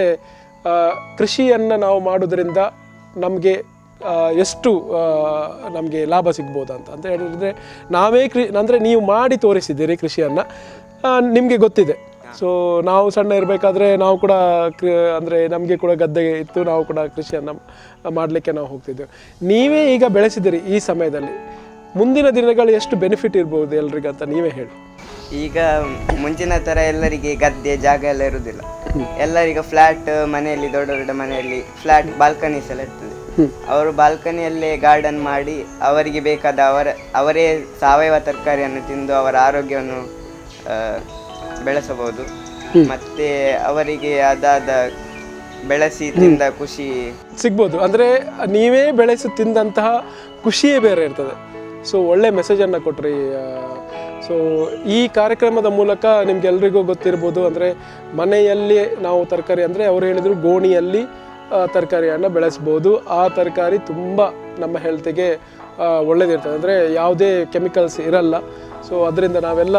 S2: ಕೃಷಿಯನ್ನು ನಾವು ಮಾಡೋದ್ರಿಂದ ನಮಗೆ ಎಷ್ಟು ನಮಗೆ ಲಾಭ ಸಿಗ್ಬೋದು ಅಂತ ಅಂತ ಹೇಳಿದರೆ, ನಾವೇ ಕೃ ಅಂದರೆ ನೀವು ಮಾಡಿ ತೋರಿಸಿದ್ದೀರಿ ಕೃಷಿಯನ್ನು, ನಿಮಗೆ ಗೊತ್ತಿದೆ. ಸೊ ನಾವು ಸಣ್ಣ ಇರಬೇಕಾದ್ರೆ ನಾವು ಕೂಡ ಕೃ ಅಂದರೆ ನಮಗೆ ಕೂಡ ಗದ್ದೆ ಇತ್ತು, ನಾವು ಕೂಡ ಕೃಷಿಯನ್ನು ಮಾಡಲಿಕ್ಕೆ ನಾವು ಹೋಗ್ತಿದ್ದೆವು. ನೀವೇ ಈಗ ಬೆಳೆಸಿದ್ದೀರಿ ಈ ಸಮಯದಲ್ಲಿ, ಮುಂದಿನ ದಿನಗಳು ಎಷ್ಟು ಬೆನಿಫಿಟ್ ಇರ್ಬೋದು ಎಲ್ರಿಗೂ ಅಂತ ನೀವೇ ಹೇಳಿ.
S3: ಈಗ ಮುಂಚಿನ ಥರ ಎಲ್ಲರಿಗೆ ಗದ್ದೆ ಜಾಗ ಎಲ್ಲ ಇರುವುದಿಲ್ಲ. ಎಲ್ಲರಿಗ ಫ್ಲ್ಯಾಟ್ ಮನೆಯಲ್ಲಿ, ದೊಡ್ಡ ದೊಡ್ಡ ಮನೆಯಲ್ಲಿ ಫ್ಲ್ಯಾಟ್ ಬಾಲ್ಕನೀಸ್ ಎಲ್ಲ ಇರ್ತದೆ. ಅವರು ಬಾಲ್ಕನಿಯಲ್ಲೇ ಗಾರ್ಡನ್ ಮಾಡಿ ಅವರಿಗೆ ಬೇಕಾದ ಅವರ ಅವರೇ ಸಾವಯವ ತರಕಾರಿಯನ್ನು ತಿಂದು ಅವರ ಆರೋಗ್ಯವನ್ನು ಬೆಳೆಸಬಹುದು. ಮತ್ತೆ ಅವರಿಗೆ ಅದಾದ ಬೆಳೆಸಿ ತಿಂದ ಖುಷಿ
S2: ಸಿಗ್ಬೋದು. ಅಂದರೆ ನೀವೇ ಬೆಳೆಸಿ ತಿಂದಂತಹ ಖುಷಿಯೇ ಬೇರೆ ಇರ್ತದೆ. ಸೊ ಒಳ್ಳೆ ಮೆಸೇಜನ್ನು ಕೊಟ್ರಿ. ಸೊ ಈ ಕಾರ್ಯಕ್ರಮದ ಮೂಲಕ ನಿಮ್ಗೆಲ್ರಿಗೂ ಗೊತ್ತಿರ್ಬೋದು, ಅಂದರೆ ಮನೆಯಲ್ಲಿ ನಾವು ತರಕಾರಿ ಅಂದರೆ ಅವ್ರು ಹೇಳಿದರು ಗೋಣಿಯಲ್ಲಿ ತರಕಾರಿಯನ್ನು ಬೆಳೆಸ್ಬೋದು. ಆ ತರಕಾರಿ ತುಂಬ ನಮ್ಮ ಹೆಲ್ತಿಗೆ ಒಳ್ಳೆಯದಿರ್ತದೆ, ಅಂದರೆ ಯಾವುದೇ ಕೆಮಿಕಲ್ಸ್ ಇರಲ್ಲ. ಸೊ ಅದರಿಂದ ನಾವೆಲ್ಲ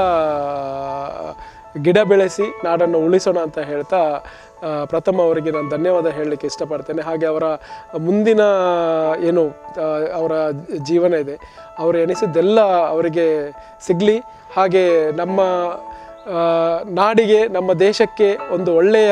S2: ಗಿಡ ಬೆಳೆಸಿ ನಾಡನ್ನು ಉಳಿಸೋಣ ಅಂತ ಹೇಳ್ತಾ ಪ್ರಥಮ ಅವರಿಗೆ ನಾನು ಧನ್ಯವಾದ ಹೇಳಲಿಕ್ಕೆ ಇಷ್ಟಪಡ್ತೇನೆ. ಹಾಗೆ ಅವರ ಮುಂದಿನ ಏನು ಅವರ ಜೀವನ ಇದೆ, ಅವರು ಎನಿಸಿದ್ದೆಲ್ಲ ಅವರಿಗೆ ಸಿಗಲಿ. ಹಾಗೆ ನಮ್ಮ ನಾಡಿಗೆ, ನಮ್ಮ ದೇಶಕ್ಕೆ ಒಂದು ಒಳ್ಳೆಯ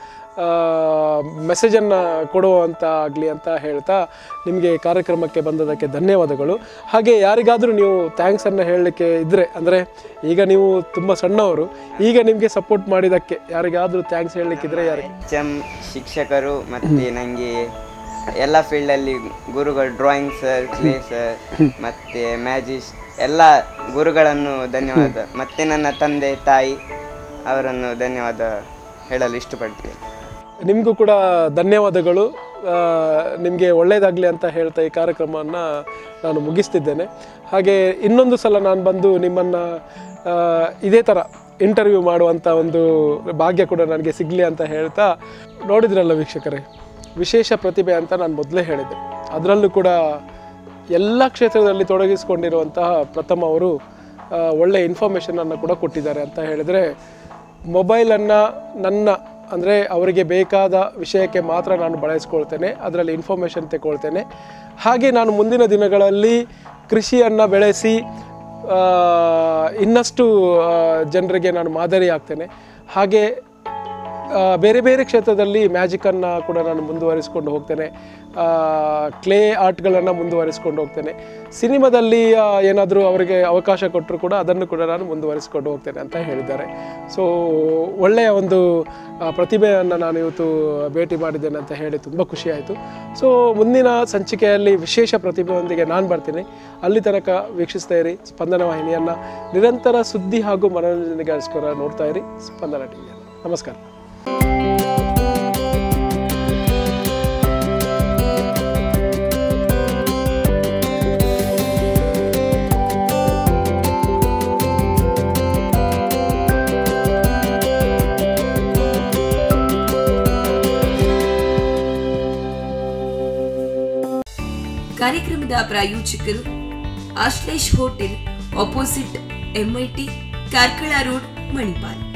S2: ಮೆಸೇಜನ್ನು ಕೊಡುವಂಥ ಆಗಲಿ ಅಂತ ಹೇಳ್ತಾ ನಿಮಗೆ ಕಾರ್ಯಕ್ರಮಕ್ಕೆ ಬಂದದಕ್ಕೆ ಧನ್ಯವಾದಗಳು. ಹಾಗೆ ಯಾರಿಗಾದರೂ ನೀವು ಥ್ಯಾಂಕ್ಸನ್ನು ಹೇಳಲಿಕ್ಕೆ ಇದ್ದರೆ, ಅಂದರೆ ಈಗ ನೀವು ತುಂಬ ಸಣ್ಣವರು, ಈಗ ನಿಮಗೆ ಸಪೋರ್ಟ್ ಮಾಡಿದ್ದಕ್ಕೆ ಯಾರಿಗಾದರೂ ಥ್ಯಾಂಕ್ಸ್ ಹೇಳಲಿಕ್ಕಿದ್ರೆ ಯಾರಿಗೆ?
S3: ಎಚ್ ಎಮ್ ಶಿಕ್ಷಕರು ಮತ್ತು ನನಗೆ ಎಲ್ಲ ಫೀಲ್ಡಲ್ಲಿ ಗುರುಗಳು, ಡ್ರಾಯಿಂಗ್ ಸರ್, ಕ್ಲೇ ಸರ್ ಮತ್ತು ಮ್ಯಾಜಿಸ್ ಎಲ್ಲ ಗುರುಗಳನ್ನು ಧನ್ಯವಾದ. ಮತ್ತು ನನ್ನ ತಂದೆ ತಾಯಿ ಅವರನ್ನು ಧನ್ಯವಾದ ಹೇಳಲು ಇಷ್ಟಪಡ್ತೀನಿ.
S2: ನಿಮಗೂ ಕೂಡ ಧನ್ಯವಾದಗಳು. ನಿಮಗೆ ಒಳ್ಳೆಯದಾಗಲಿ ಅಂತ ಹೇಳ್ತಾ ಈ ಕಾರ್ಯಕ್ರಮವನ್ನು ನಾನು ಮುಗಿಸ್ತಿದ್ದೇನೆ. ಹಾಗೆ ಇನ್ನೊಂದು ಸಲ ನಾನು ಬಂದು ನಿಮ್ಮನ್ನು ಇದೇ ಥರ ಇಂಟರ್ವ್ಯೂ ಮಾಡುವಂಥ ಒಂದು ಭಾಗ್ಯ ಕೂಡ ನನಗೆ ಸಿಗಲಿ ಅಂತ ಹೇಳ್ತಾ, ನೋಡಿದ್ರಲ್ಲ ವೀಕ್ಷಕರೇ, ವಿಶೇಷ ಪ್ರತಿಭೆ ಅಂತ ನಾನು ಮೊದಲೇ ಹೇಳಿದ್ದೆ. ಅದರಲ್ಲೂ ಕೂಡ ಎಲ್ಲ ಕ್ಷೇತ್ರದಲ್ಲಿ ತೊಡಗಿಸಿಕೊಂಡಿರುವಂತಹ ಪ್ರಥಮ ಅವರು ಒಳ್ಳೆಯ ಇನ್ಫಾರ್ಮೇಷನನ್ನು ಕೂಡ ಕೊಟ್ಟಿದ್ದಾರೆ ಅಂತ ಹೇಳಿದರೆ, ಮೊಬೈಲನ್ನು ನನ್ನ ಅಂದರೆ ಅವರಿಗೆ ಬೇಕಾದ ವಿಷಯಕ್ಕೆ ಮಾತ್ರ ನಾನು ಬಳಸ್ಕೊಳ್ತೇನೆ, ಅದರಲ್ಲಿ ಇನ್ಫಾರ್ಮೇಷನ್ ತಗೊಳ್ತೇನೆ. ಹಾಗೆ ನಾನು ಮುಂದಿನ ದಿನಗಳಲ್ಲಿ ಕೃಷಿಯನ್ನು ಬೆಳೆಸಿ ಇನ್ನಷ್ಟು ಜನರಿಗೆ ನಾನು ಮಾದರಿ ಆಗ್ತೇನೆ. ಹಾಗೆ ಬೇರೆ ಬೇರೆ ಕ್ಷೇತ್ರದಲ್ಲಿ ಮ್ಯಾಜಿಕನ್ನು ಕೂಡ ನಾನು ಮುಂದುವರಿಸ್ಕೊಂಡು ಹೋಗ್ತೇನೆ, ಕ್ಲೇ ಆರ್ಟ್ಗಳನ್ನು ಮುಂದುವರಿಸ್ಕೊಂಡು ಹೋಗ್ತೇನೆ. ಸಿನಿಮಾದಲ್ಲಿ ಏನಾದರೂ ಅವರಿಗೆ ಅವಕಾಶ ಕೊಟ್ಟರು ಕೂಡ ಅದನ್ನು ಕೂಡ ನಾನು ಮುಂದುವರಿಸ್ಕೊಂಡು ಹೋಗ್ತೇನೆ ಅಂತ ಹೇಳಿದ್ದಾರೆ. ಸೊ ಒಳ್ಳೆಯ ಒಂದು ಪ್ರತಿಭೆಯನ್ನು ನಾನು ಇವತ್ತು ಭೇಟಿ ಮಾಡಿದ್ದೇನೆ ಅಂತ ಹೇಳಿ ತುಂಬ ಖುಷಿಯಾಯಿತು. ಸೊ ಮುಂದಿನ ಸಂಚಿಕೆಯಲ್ಲಿ ವಿಶೇಷ ಪ್ರತಿಭೆಯೊಂದಿಗೆ ನಾನು ಬರ್ತೀನಿ. ಅಲ್ಲಿ ತನಕ ವೀಕ್ಷಿಸ್ತಾ ಇರಿ ಸ್ಪಂದನ ವಾಹಿನಿಯನ್ನು. ನಿರಂತರ ಸುದ್ದಿ ಹಾಗೂ ಮನೋರಂಜನೆಗೋಸ್ಕರ ನೋಡ್ತಾ ಇರಿ ಸ್ಪಂದನ ಟಿವಿಯನ್ನು. ನಮಸ್ಕಾರ.
S1: ಕಾರ್ಯಕ್ರಮದ ಪ್ರಾಯೋಜಕರು Ashlesh hotel, opposite MIT Karkala road Manipal.